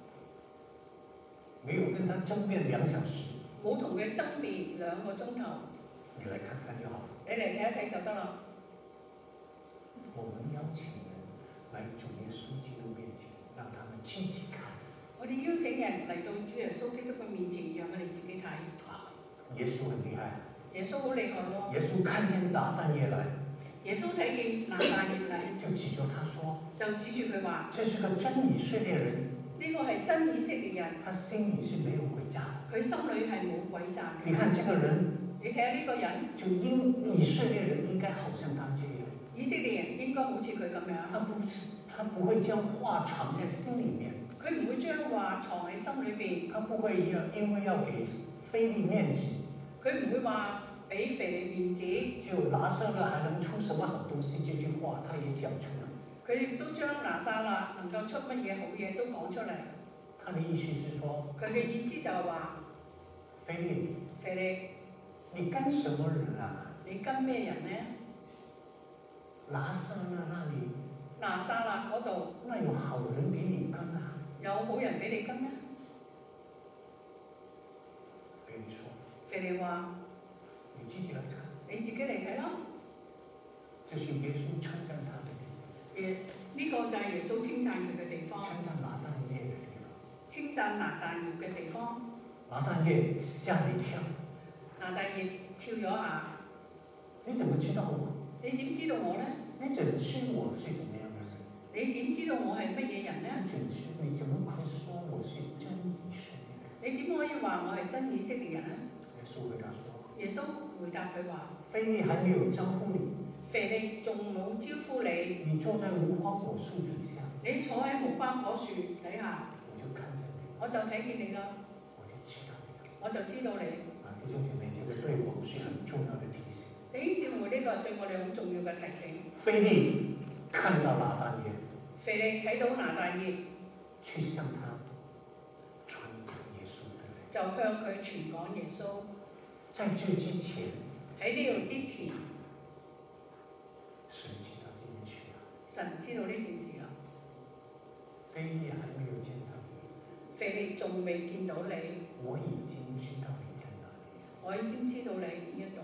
沒有跟他爭辯2小時。 冇同佢爭辯2個鐘頭。 你來看看就好。 你嚟睇一睇就得啦。 我們邀請人來主耶穌基督面前，讓他們自己看。 我哋邀請人嚟到主耶穌基督嘅面前，讓佢哋自己睇。 耶穌很厲害。 耶穌好厲害喎。 耶穌看見拿但業來。 耶穌睇見拿但業嚟， 就指着他說： 就指住佢話： 這是個真以色列人。 呢個係真以色列人。 他心裡是沒有詭詐。 佢心裏係冇詭詐。 你看這個人， 你睇下呢個人， 就以色列人應該好像他這樣。 以色列人應該好似佢咁樣。 他不會將話藏在心裡面。 佢唔會將話藏喺心裏邊。 他不會因為要給腓利面子。 佢唔會話俾腓利面子。 就拿撒勒還能出什麼好東西？這句話他也講出來。 佢亦都將拿撒勒能夠出乜嘢好嘢都講出嚟。 他的意思是說， 佢嘅意思就係話： 腓利， 腓利， 你跟什麼人啊？ 你跟咩人呢？ 拿撒勒那裡， 拿撒勒嗰度， 那有好人給你跟啊？ 有好人俾你跟咩？ 腓利說： 腓利話： 你自己來看。 你自己嚟睇咯。 這是耶穌稱讚他的地方。 呢個就係耶穌稱讚佢嘅地方。 稱讚拿但業嘅地方。 稱讚拿但業嘅地方。 拿但業嚇一跳。 拿但業跳咗下。 你怎麼知道我？ 你點知道我呢？ 你怎知我是怎麼樣的人？ 你點知道我係乜嘢人呢？ 你怎麼可以說我是真以色列人？ 你點可以話我係真以色列人呢？ 耶穌回答說： 耶穌回答佢話： 腓利還沒有招呼你。 腓利仲冇招呼你。 你坐在無花果樹底下。 你坐喺無花果樹底下。 我就看見你。 我就睇見你啦。我就知道你。 弟兄姐妹，這個對我是很重要的提醒。 弟兄姊妹，呢個對我哋好重要嘅提醒。 腓利看到拿但業。腓利睇到拿但業。 去向他傳講耶穌的人。 就向佢傳講耶穌。 在這之前。 喺呢度之前。 神知道這件事啊。 神知道呢件事啦。 腓利還沒有見他。 腓力仲未見到你， 我已經知道你在哪裡。 我已經知道你邊一度。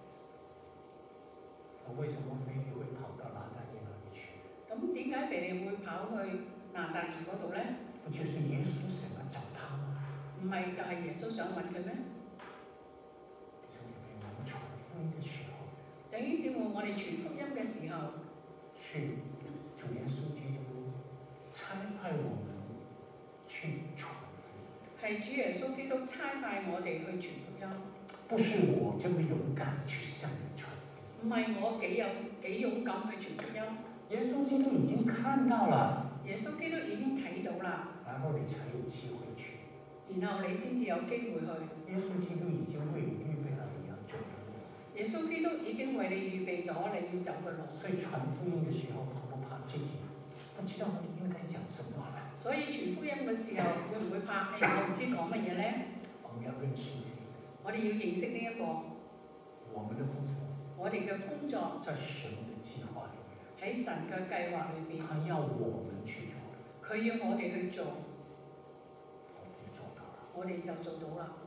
那為什麼腓力會跑到拿但業那裡去？ 咁點解腓力會跑去拿但業嗰度呢？ 不就是耶穌想要找他嗎？ 唔係就係耶穌想揾佢咩？ 弟兄姐妹，我們傳福音的時候， 弟兄姊妹，我哋傳福音嘅時候， 是主耶穌基督差派我們去傳福音。 係主耶穌基督差派我哋去傳福音， 不是我這麼勇敢去向人傳福音。 唔係我幾勇敢去傳福音。 耶穌基督已經看到了， 耶穌基督已經睇到啦， 然後你才有機會去。 然後你先至有機會去。 耶穌基督已經為你預備了你要走的路。 耶穌基督已經為你預備咗你要走嘅路。 所以傳福音的時候，怕不怕自己不知道應該講什麼呢？ 所以傳福音嘅時候，會唔會怕？我唔知講乜嘢呢？ 我們要認識這個， 我哋要認識呢一個， 我們的工作我哋嘅工作在神的計劃裏面， 喺神嘅計劃裏邊， 他要我們去做的， 佢要我哋去做， 我們就做到了。 我哋就做到啦。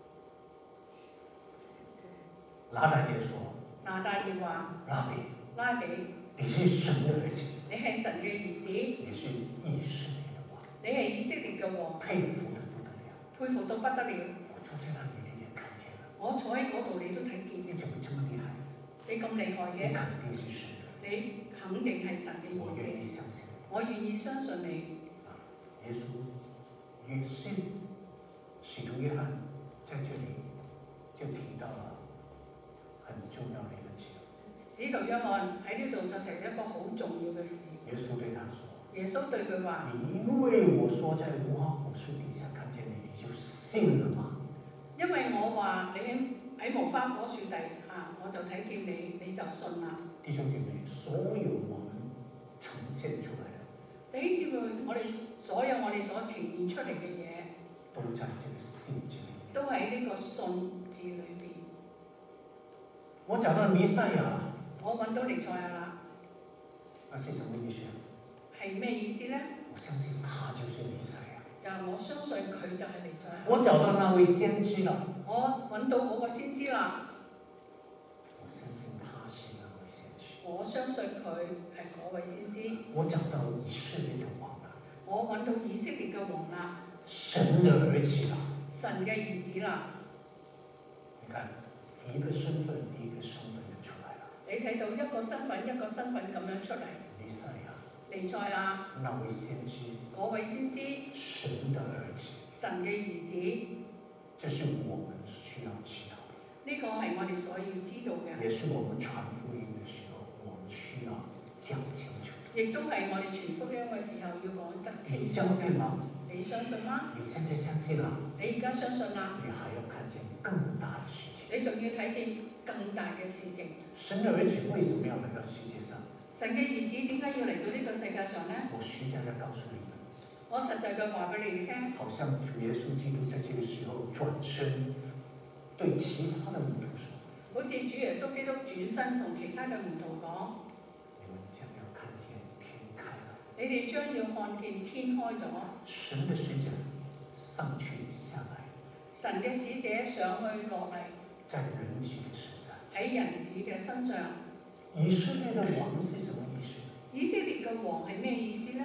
拿但業說： 拿但業話： 拉比， 拉比， 你是神的兒子， 你係神嘅兒子， 你是以色列的王， 你係以色列嘅王， 佩服得不得了。 佩服到不得了。 我坐在那裡，你也看見了。 我坐喺嗰度，你都睇見， 你怎麼這麼厲害？ 你咁厲害嘅， 你肯定是神的， 你肯定係神嘅我願意兒子， 相信。 我願意相信你。 耶穌也是使徒約翰在這裡就提到了很重要的一個詞。 使徒約翰喺呢度就提一個好重要嘅事。 耶穌對他說： 耶穌對佢話： 你因為我說在無花果樹底下看見你，你就信了嗎？ 因為我話你喺無花果樹底下，我就睇見你，你就信啦。 弟兄姐妹，所有我們呈現出來的， 弟兄姊妹，我哋所呈現出嚟嘅嘢， 都在這個信字裏面。 都喺呢個信字裏邊。 我找到彌賽亞了， 我揾到彌賽亞啦， 那是什麼意思？ 係咩意思呢？ 我相信他就是彌賽亞。 就係我相信佢就係彌賽亞。 我找到那位先知了， 我揾到嗰個先知啦。 我相信他是那位先知。 我相信佢係嗰位先知。 我找到以色列的王了， 我揾到以色列嘅王啦， 神的兒子了。 神嘅兒子啦。 你看，一個身份一個身份就出來了。 你睇到一個身份一個身份咁樣出嚟。 彌賽亞， 彌賽亞， 那位先知， 嗰位先知， 神的兒子， 神嘅兒子， 這是我們需要知道的， 呢個係我哋所要知道嘅， 也是我們傳福音的時候我們需要講清楚。 亦都係我哋傳福音嘅時候要講得清你楚相信嗎？ 你相信嗎？ 你現在相信了， 你而家相信啦， 你還要看見更大的事情。 你仲要睇見更大嘅事情。 神的兒子為什麼要來到世界上？ 神嘅兒子點解要嚟到呢個世界上呢？ 我實在要告訴你們， 我實際嘅話俾你哋聽， 好像主耶穌基督在這個時候轉身對其他的門徒說， 好似主耶穌基督轉身同其他嘅門徒講， 你們將要看見天開了， 你哋將要看見天開咗， 神的使者上去下來， 神嘅使者上去落嚟， 在人子的身上。 喺人子嘅身上。 以色列的王是什麼意思？ 以色列嘅王係咩意思呢？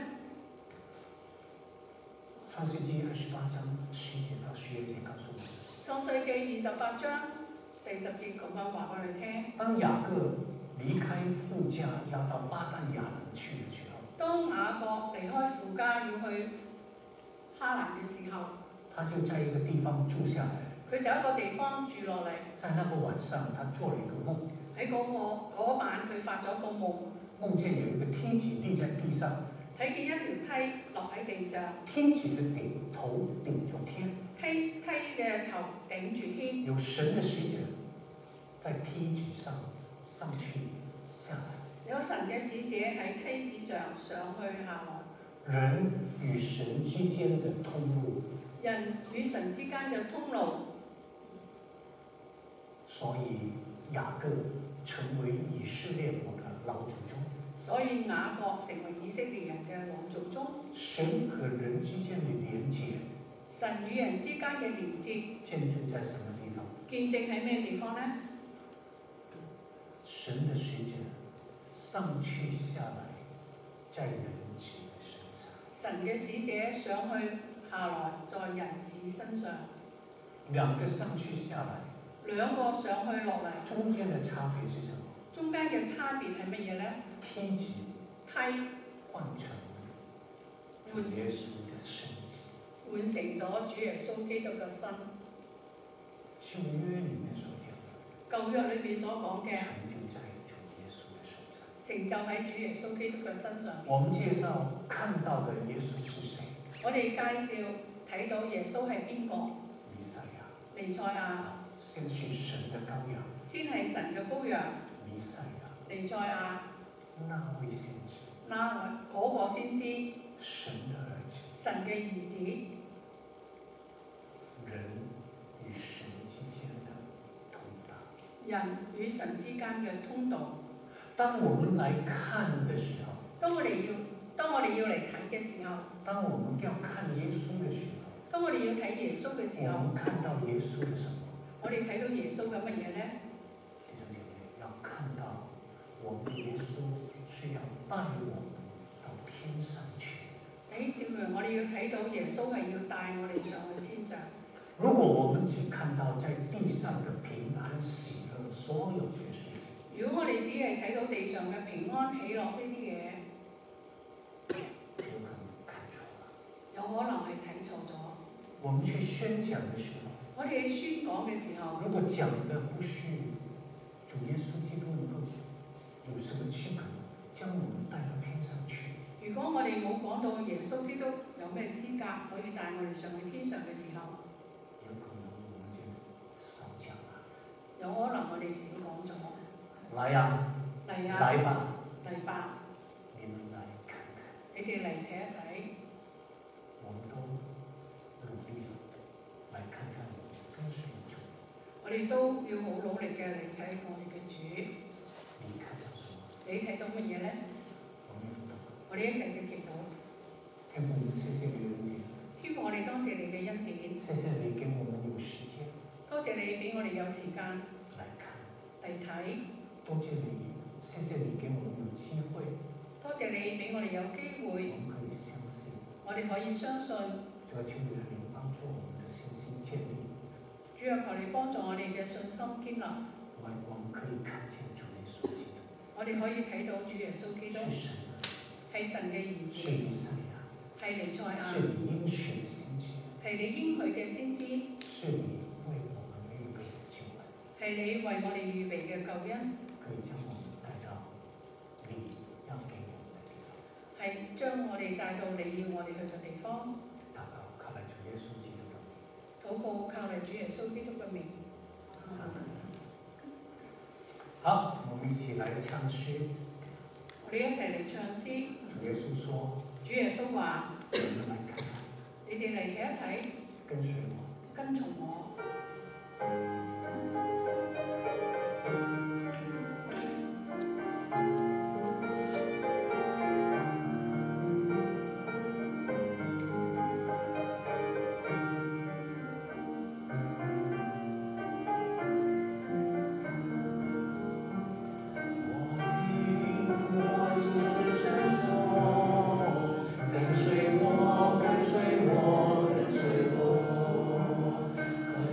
創世記28章10節到12節告訴我們， 創世記28章第10節咁樣話俾你聽。 當雅各離開父家要到巴旦亞蘭去的時候， 當雅各離開父家要去哈蘭嘅時候， 他就在一個地方住下來。 佢就喺一個地方住落嚟。 在那個晚上，他做了一個夢， 喺嗰晚佢發咗個夢， 夢見有一個梯子立在地上， 睇見一條梯落喺地上， 梯子的頭頂着天， 梯嘅頭頂住天， 有神的使者在梯子上去下來。 有神嘅使者喺梯子上上去下來。 人與神之間的通路， 人與神之間嘅通路， 所以雅各成為以色列國的老祖宗。 所以雅各成為以色列人嘅王祖宗。 神和人之間的連接， 神與人之間嘅連接， 建築在什麼地方？ 見證喺咩地方呢？ 神的使者上去下來，在人子的身上。 神嘅使者上去下來，在人子身上。 兩個上去下來， 兩個上去落嚟， 中間的差別是什麼？ 中間嘅差別係乜嘢呢？ 梯級梯換成主耶穌的身體， 換成咗主耶穌基督嘅身。 舊約裡面所講的， 舊約裏邊所講嘅， 成就在主耶穌的身上。 成就喺主耶穌基督嘅身上。 我們介紹看到的耶穌是誰？ 我哋介紹睇到耶穌係邊個？ 彌賽亞。 彌賽亞。 先是神的羔羊。 先係神嘅羔羊。 彌賽亞。 彌賽亞。 那位先知。 嗰個先知。 神的兒子。 神嘅兒子。 人與神之間的通道。 人與神之間嘅通道。 當我們來看的時候， 當我哋要嚟睇嘅時候， 當我們要看耶穌的時候， 當我哋要睇耶穌嘅時候， 我們看到耶穌的什麼？ 我哋睇到耶穌嘅乜嘢呢？ 弟兄姐妹，要看到我們耶穌是要帶我們到天上去。 姊妹，我哋要睇到耶穌係要帶我哋上去天上。 如果我們只看到在地上的平安喜樂，所有這些事情， 如果我哋只係睇到地上嘅平安喜樂呢啲嘢， 有可能看錯了。 有可能係睇錯咗。 我們去宣講的時候， 我哋去宣講嘅時候， 如果講的不是主耶穌基督能夠有什麼資格將我們帶到天上去？ 如果我哋冇講到耶穌基督有咩資格可以帶我哋上去天上嘅時候， 有可能我們就少講啦。 有可能我哋少講咗。 來呀！ 嚟啊！ 來吧！ 嚟吧！ 你們來看看。 你哋嚟睇一睇。 我們都努力來看看跟隨主。 我哋都要好努力嘅嚟睇我哋嘅主。 你看到什麼？ 你睇到乜嘢呢？我哋一齊嘅祈禱。 天父，謝謝你恩典。 天父，我哋多謝你嘅恩典。 謝謝你給我們有時間。 多謝你俾我哋有時間來看。 嚟睇。 多謝你，謝謝你給我們有機會。 多謝你俾我哋有機會。 我們可以相信。 我哋可以相信。 主啊，求你來幫助我們的信心建立。 主啊，求你幫助我哋嘅信心建立。 我們可以看見主耶穌基督。 我哋可以睇到主耶穌基督。係神嘅兒子。 是彌賽亞。 係彌賽亞。 是你應許的先知。 係你應許嘅先知。 是你為我們預備的救恩。 係你為我哋預備嘅救恩。 可以將我們帶到你要給我們的地方。 係將我哋帶到你要我哋去嘅地方。 禱告靠賴主耶穌基督的名。 禱告靠賴主耶穌基督嘅名。 好，我們一起來唱詩。 我哋一齊嚟唱詩。 主耶穌說。 主耶穌話： 你們來看看。 你哋嚟睇一睇。 跟隨我。 跟從我。 跟隨我，跟隨我，跟隨我。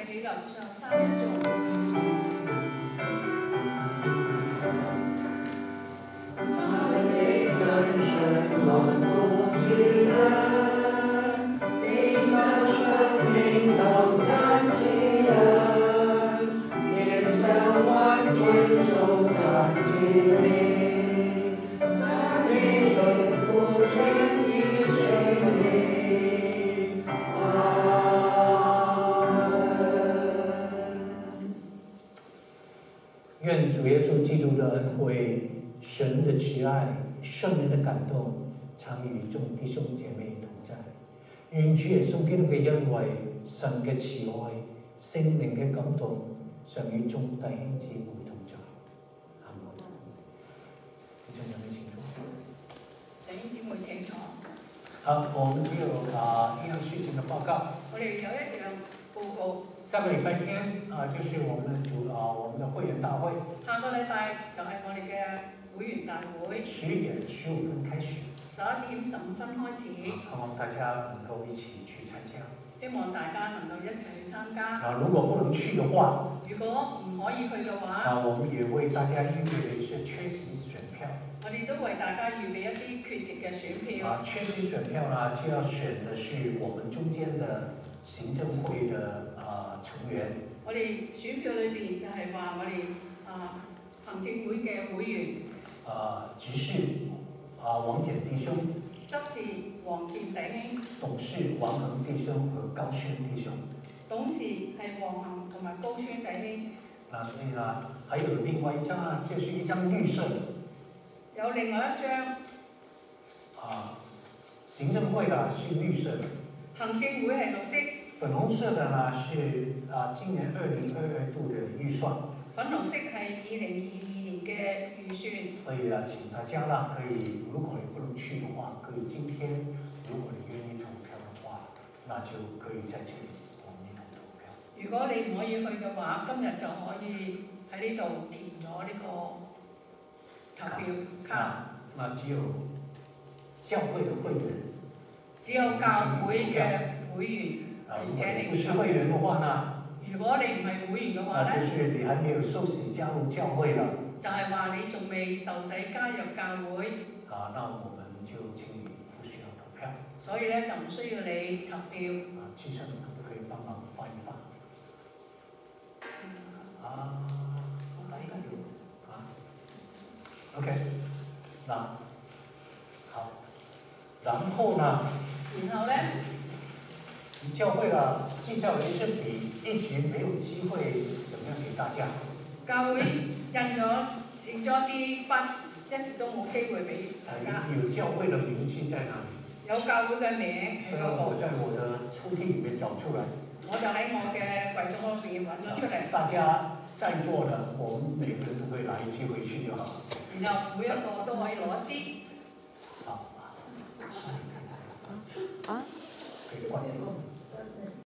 嘅喜樂唱三頌。 愿主耶稣基督的恩惠、神的慈爱、圣灵的感动，常与众弟兄姐妹同在。願主耶穌基督嘅恩惠、神嘅慈愛、聖靈嘅感動，常與眾弟兄姊妹同在。阿門。弟兄姊妹請坐。 弟兄姊妹請坐。 好，我們有一樣事情的報告。 我哋有一樣報告。 下個禮拜天就是我們的會員大會。 下個禮拜就係我哋嘅會員大會。 11:15開始。 11:15開始。 希望大家能夠一起去參加。 希望大家能夠一齊去參加。 如果不能去的話， 如果唔可以去嘅話， 我們也為大家預備了一些缺席選票。 我哋都為大家預備一啲缺席嘅選票。 缺席選票呢，就要選的是我們中間的行政會的成員。 我哋選票裏邊就係話我哋行政會嘅會員。 執事王簡弟兄。 執事王健弟兄。董事王恒弟兄和高軒弟兄。 董事係王恒同埋高軒弟兄。 所以呢，還有另外一張呢，就是一張綠色。 有另外一張。 行政會呢是綠色的。 行政會係綠色。 粉紅色的呢是今年2022度的預算。 粉紅色係2022年嘅預算。 所以請大家呢可以，如果你不能去的話，可以今天，如果你願意投票的話，那就可以在這裡我們一同投票。 如果你唔可以去嘅話，今日就可以喺呢度填咗呢個投票卡。 那只有教會的會員。 只有教會嘅會員。 不是會員的話呢？ 如果你唔係會員嘅話呢， 就是你還沒有受洗加入教會了。 就係話你仲未受洗加入教會。 那我們就請你不需要投票。 所以呢，就唔需要你投票。 其實你可唔可以幫忙翻一翻？應該有。OK， 那好，然後呢？教會啦，記教儀式比一直沒有機會怎麼樣給大家。 教會印咗啲筆，一直都冇機會俾大家。 有教會的名字在哪裡？ 有教會嘅名喺嗰度。 我在我的抽屜裡面找出來。 我就喺我嘅櫃桶嗰邊揾咗出嚟。 大家在座的，我們每個人都可以拿一支回去就好。 然後每一個都可以攞支。 好。可以關。